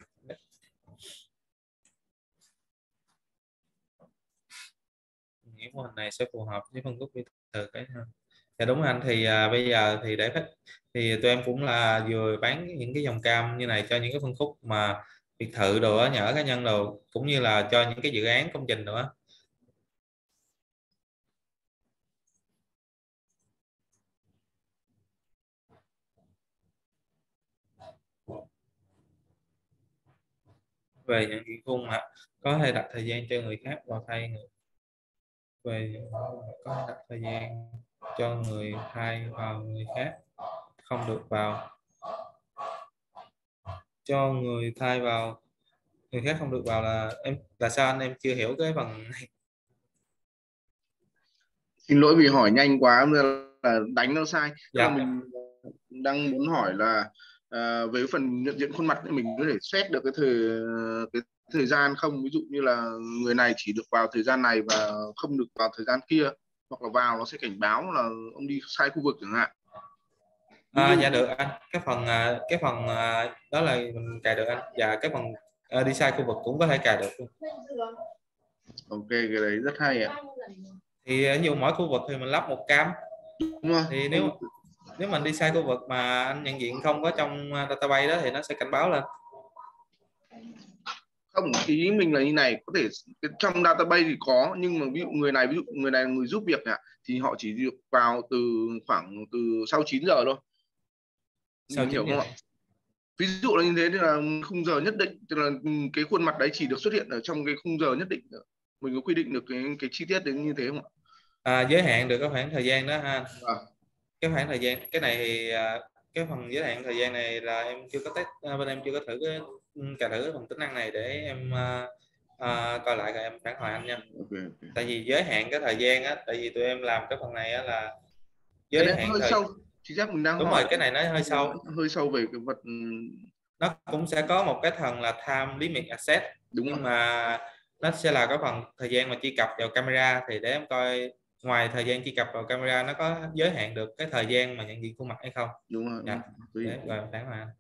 Những mô hình này sẽ phù hợp với phân khúc biệt thự cái hơn. Dạ đúng anh, thì à, bây giờ thì để khách thì tụi em cũng là vừa bán những cái dòng cam như này cho những cái phân khúc mà biệt thự đồ á, nhà ở cá nhân đồ, cũng như là cho những cái dự án công trình nữa. Về nhận diện khung hả? Có thể đặt thời gian cho người khác vào thay người về có đặt thời gian cho người thay vào người khác không được vào, cho người thay vào người khác không được vào là em là sao anh, em chưa hiểu cái phần này. Xin lỗi vì hỏi nhanh quá nên là đánh nó sai. Tức là Dạ. mình đang muốn hỏi là à, với phần nhận diện khuôn mặt thì mình có thể xét được cái thời cái thời gian không, ví dụ như là người này chỉ được vào thời gian này và không được vào thời gian kia, hoặc là vào nó sẽ cảnh báo là ông đi sai khu vực chẳng hạn. À, dạ được anh, cái phần à, cái phần à, đó là mình cài được anh, và cái phần à, đi sai khu vực cũng có thể cài được luôn. Ok, cái đấy rất hay ạ. Thì ví dụ mỗi khu vực thì mình lắp một cam. Đúng rồi. Thì nếu nếu mình đi sai khu vực mà anh nhận diện không có trong database đó thì nó sẽ cảnh báo lên. Không, ý mình là như này, có thể trong database thì có, nhưng mà ví dụ người này ví dụ người này là người giúp việc này, thì họ chỉ được vào từ khoảng từ sau chín giờ thôi. Mình hiểu không ạ? Ví dụ là như thế, thì là khung giờ nhất định, tức là cái khuôn mặt đấy chỉ được xuất hiện ở trong cái khung giờ nhất định. Mình có quy định được cái cái chi tiết đến như thế không ạ? À, giới hạn được cái khoảng thời gian đó ha. À. Cái khoảng thời gian cái này thì cái phần giới hạn thời gian này là em chưa có test, bên em chưa có thử cái cài thử cái phần tính năng này để em uh, uh, coi lại rồi em phản hồi anh nha. Okay, okay. Tại vì giới hạn cái thời gian á, tại vì tụi em làm cái phần này á là giới cái hạn hơi thời sâu. Chỉ chắc mình đang đúng hỏi rồi, cái này nó hơi sâu, hơi sâu về cái vật. nó cũng sẽ có một cái thần là time limit access, đúng nhưng rồi. mà nó sẽ là cái phần thời gian mà truy cập vào camera. Thì để em coi ngoài thời gian truy cập vào camera nó có giới hạn được cái thời gian mà nhận diện khuôn mặt hay không. Đúng rồi, Dạ. đúng Để rồi. em coi em phán mà.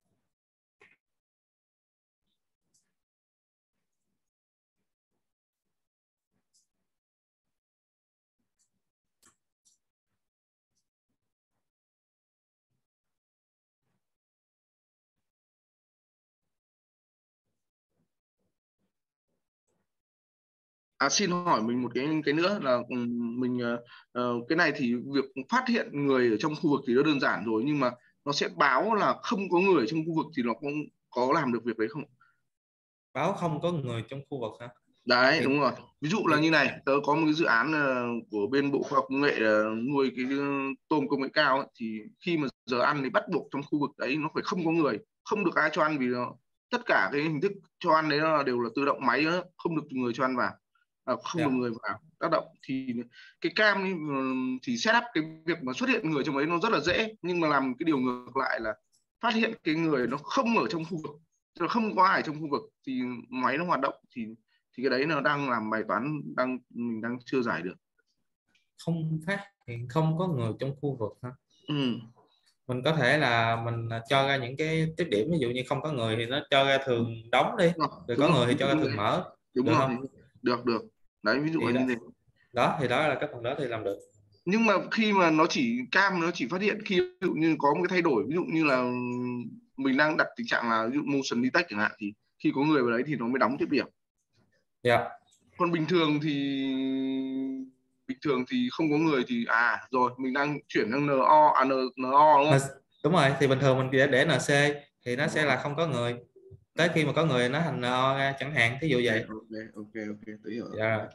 À, xin hỏi mình một cái cái nữa là ừ, mình ờ, ờ, cái này thì việc phát hiện người ở trong khu vực thì nó đơn giản rồi, nhưng mà nó sẽ báo là không có người trong khu vực thì nó cũng có làm được việc đấy không? Báo không có người trong khu vực hả? Đấy, thì, đúng rồi. Ví dụ là thì như này, tớ có một cái dự án ờ, của bên Bộ Khoa học Công nghệ ờ, nuôi cái ờ, tôm công nghệ cao ấy, thì khi mà giờ ăn thì bắt buộc trong khu vực đấy nó phải không có người, không được ai cho ăn, vì nó, tất cả cái hình thức cho ăn đấy nó đều là tự động máy đó, không được người cho ăn vào, à, không được dạ. người vào tác động. Thì cái cam ấy, ừm, thì setup cái việc mà xuất hiện người trong ấy nó rất là dễ, nhưng mà làm cái điều ngược lại là phát hiện cái người nó không ở trong khu vực, tức là không có ai trong khu vực thì máy nó hoạt động, thì thì cái đấy nó đang làm bài toán đang mình đang chưa giải được. Không phát hiện không có người trong khu vực hả? Ừ. Mình có thể là mình cho ra những cái tiếp điểm, ví dụ như không có người thì nó cho ra thường đóng đi, Đúng rồi, rồi đúng có rồi, người thì ví cho dụ ra như thường thế. mở. Đúng Được rồi, không? được được đấy, ví dụ Thì là đó, như thế. đó thì đó là cái phần đó thì làm được. Nhưng mà khi mà nó chỉ cam nó chỉ phát hiện khi ví dụ như có một cái thay đổi, ví dụ như là mình đang đặt tình trạng là ví dụ motion detect chẳng hạn, thì khi có người vào đấy thì nó mới đóng tiếp điểm. Dạ. Còn bình thường thì bình thường thì không có người thì à rồi mình đang chuyển sang NO à N, NO đúng N- không? Đúng rồi, thì bình thường mình để để en xê thì nó sẽ là không có người, tới khi mà có người nó thành en o ra chẳng hạn, ví dụ Ok, vậy. ok, ok, ok, tôi hiểu rồi. Dạ rồi.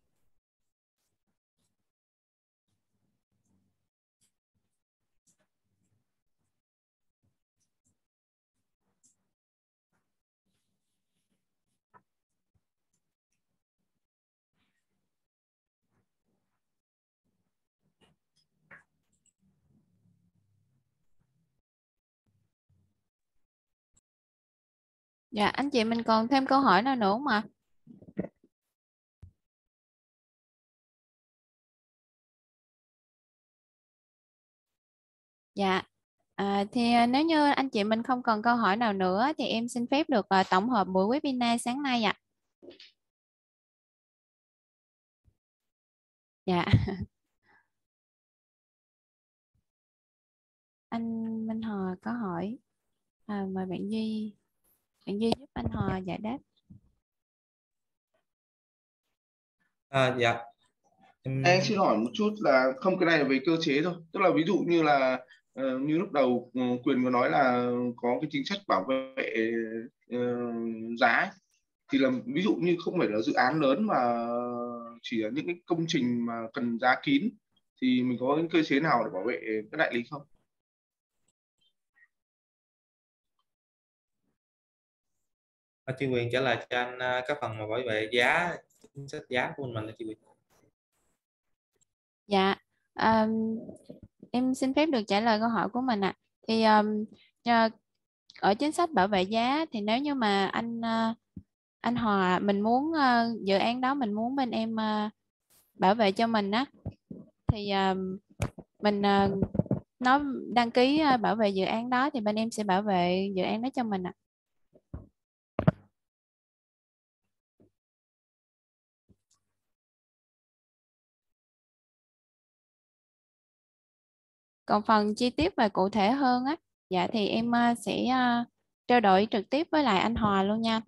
Dạ, anh chị mình còn thêm câu hỏi nào nữa không ạ? Dạ, à, thì à, nếu như anh chị mình không còn câu hỏi nào nữa thì em xin phép được à, tổng hợp buổi webinar sáng nay ạ. Dạ, anh Minh Hòa có hỏi, à, mời bạn Duy, bạn Duy giúp anh Hòa giải đáp. À, dạ. Em Em- xin hỏi một chút là không, cái này là về cơ chế thôi, tức là ví dụ như là ờ, như lúc đầu ừ, Quyền có nói là có cái chính sách bảo vệ ờ, giá ấy. Thì là ví dụ như không phải là dự án lớn mà chỉ là những cái công trình mà cần giá kín, thì mình có những cơ chế nào để bảo vệ các đại lý không? à, chị Quyền trả lời cho anh à, cái phần mà bảo vệ giá, chính sách giá của mình là chị Quyền. Dạ, à, em xin phép được trả lời câu hỏi của mình ạ. Thì um, nhờ- ở chính sách bảo vệ giá thì nếu như mà anh ờ, anh Hòa mình muốn ờ, dự án đó mình muốn bên em ờ, bảo vệ cho mình á, thì ờ, mình ờ, nó đăng ký ờ, bảo vệ dự án đó thì bên em sẽ bảo vệ dự án đó cho mình ạ. Còn phần chi tiết và cụ thể hơn á, dạ thì em ờ, sẽ ờ, trao đổi trực tiếp với lại anh Hòa luôn nha.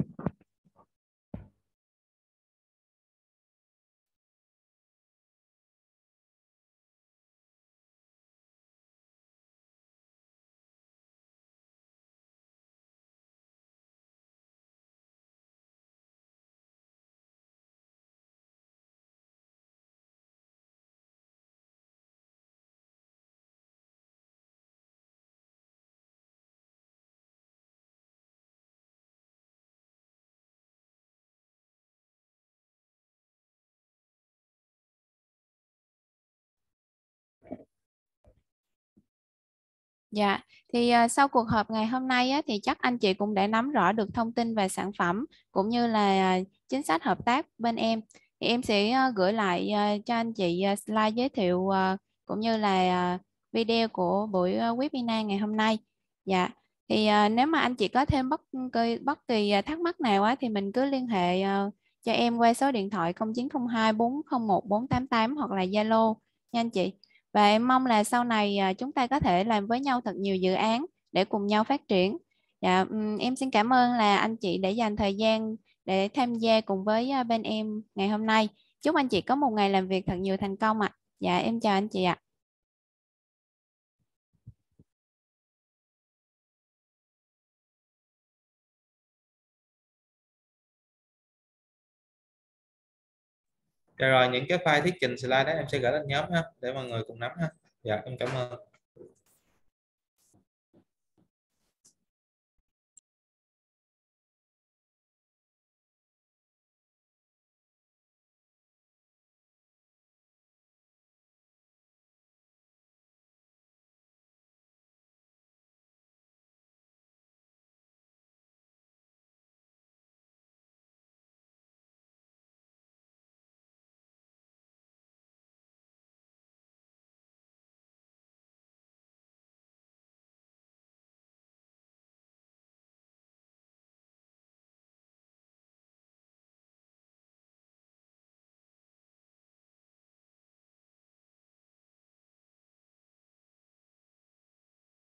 Dạ, thì à, sau cuộc họp ngày hôm nay á, thì chắc anh chị cũng đã nắm rõ được thông tin về sản phẩm cũng như là à, chính sách hợp tác bên em. Thì em sẽ uh, gửi lại uh, cho anh chị uh, slide giới thiệu uh, cũng như là uh, video của buổi uh, webinar ngày hôm nay. Dạ. Thì uh, nếu mà anh chị có thêm bất kỳ bất kỳ uh, thắc mắc nào á thì mình cứ liên hệ uh, cho em qua số điện thoại không chín không hai bốn không một bốn tám tám hoặc là Zalo nha anh chị. Và em mong là sau này uh, chúng ta có thể làm với nhau thật nhiều dự án để cùng nhau phát triển. Dạ, um, em xin cảm ơn là anh chị để dành thời gian để tham gia cùng với uh, bên em ngày hôm nay. Chúc anh chị có một ngày làm việc thật nhiều thành công ạ. Dạ, em chào anh chị ạ. Dạ rồi, những cái file thuyết trình slide đó em sẽ gửi lên nhóm ha, để mọi người cùng nắm ha. Dạ, em cảm ơn.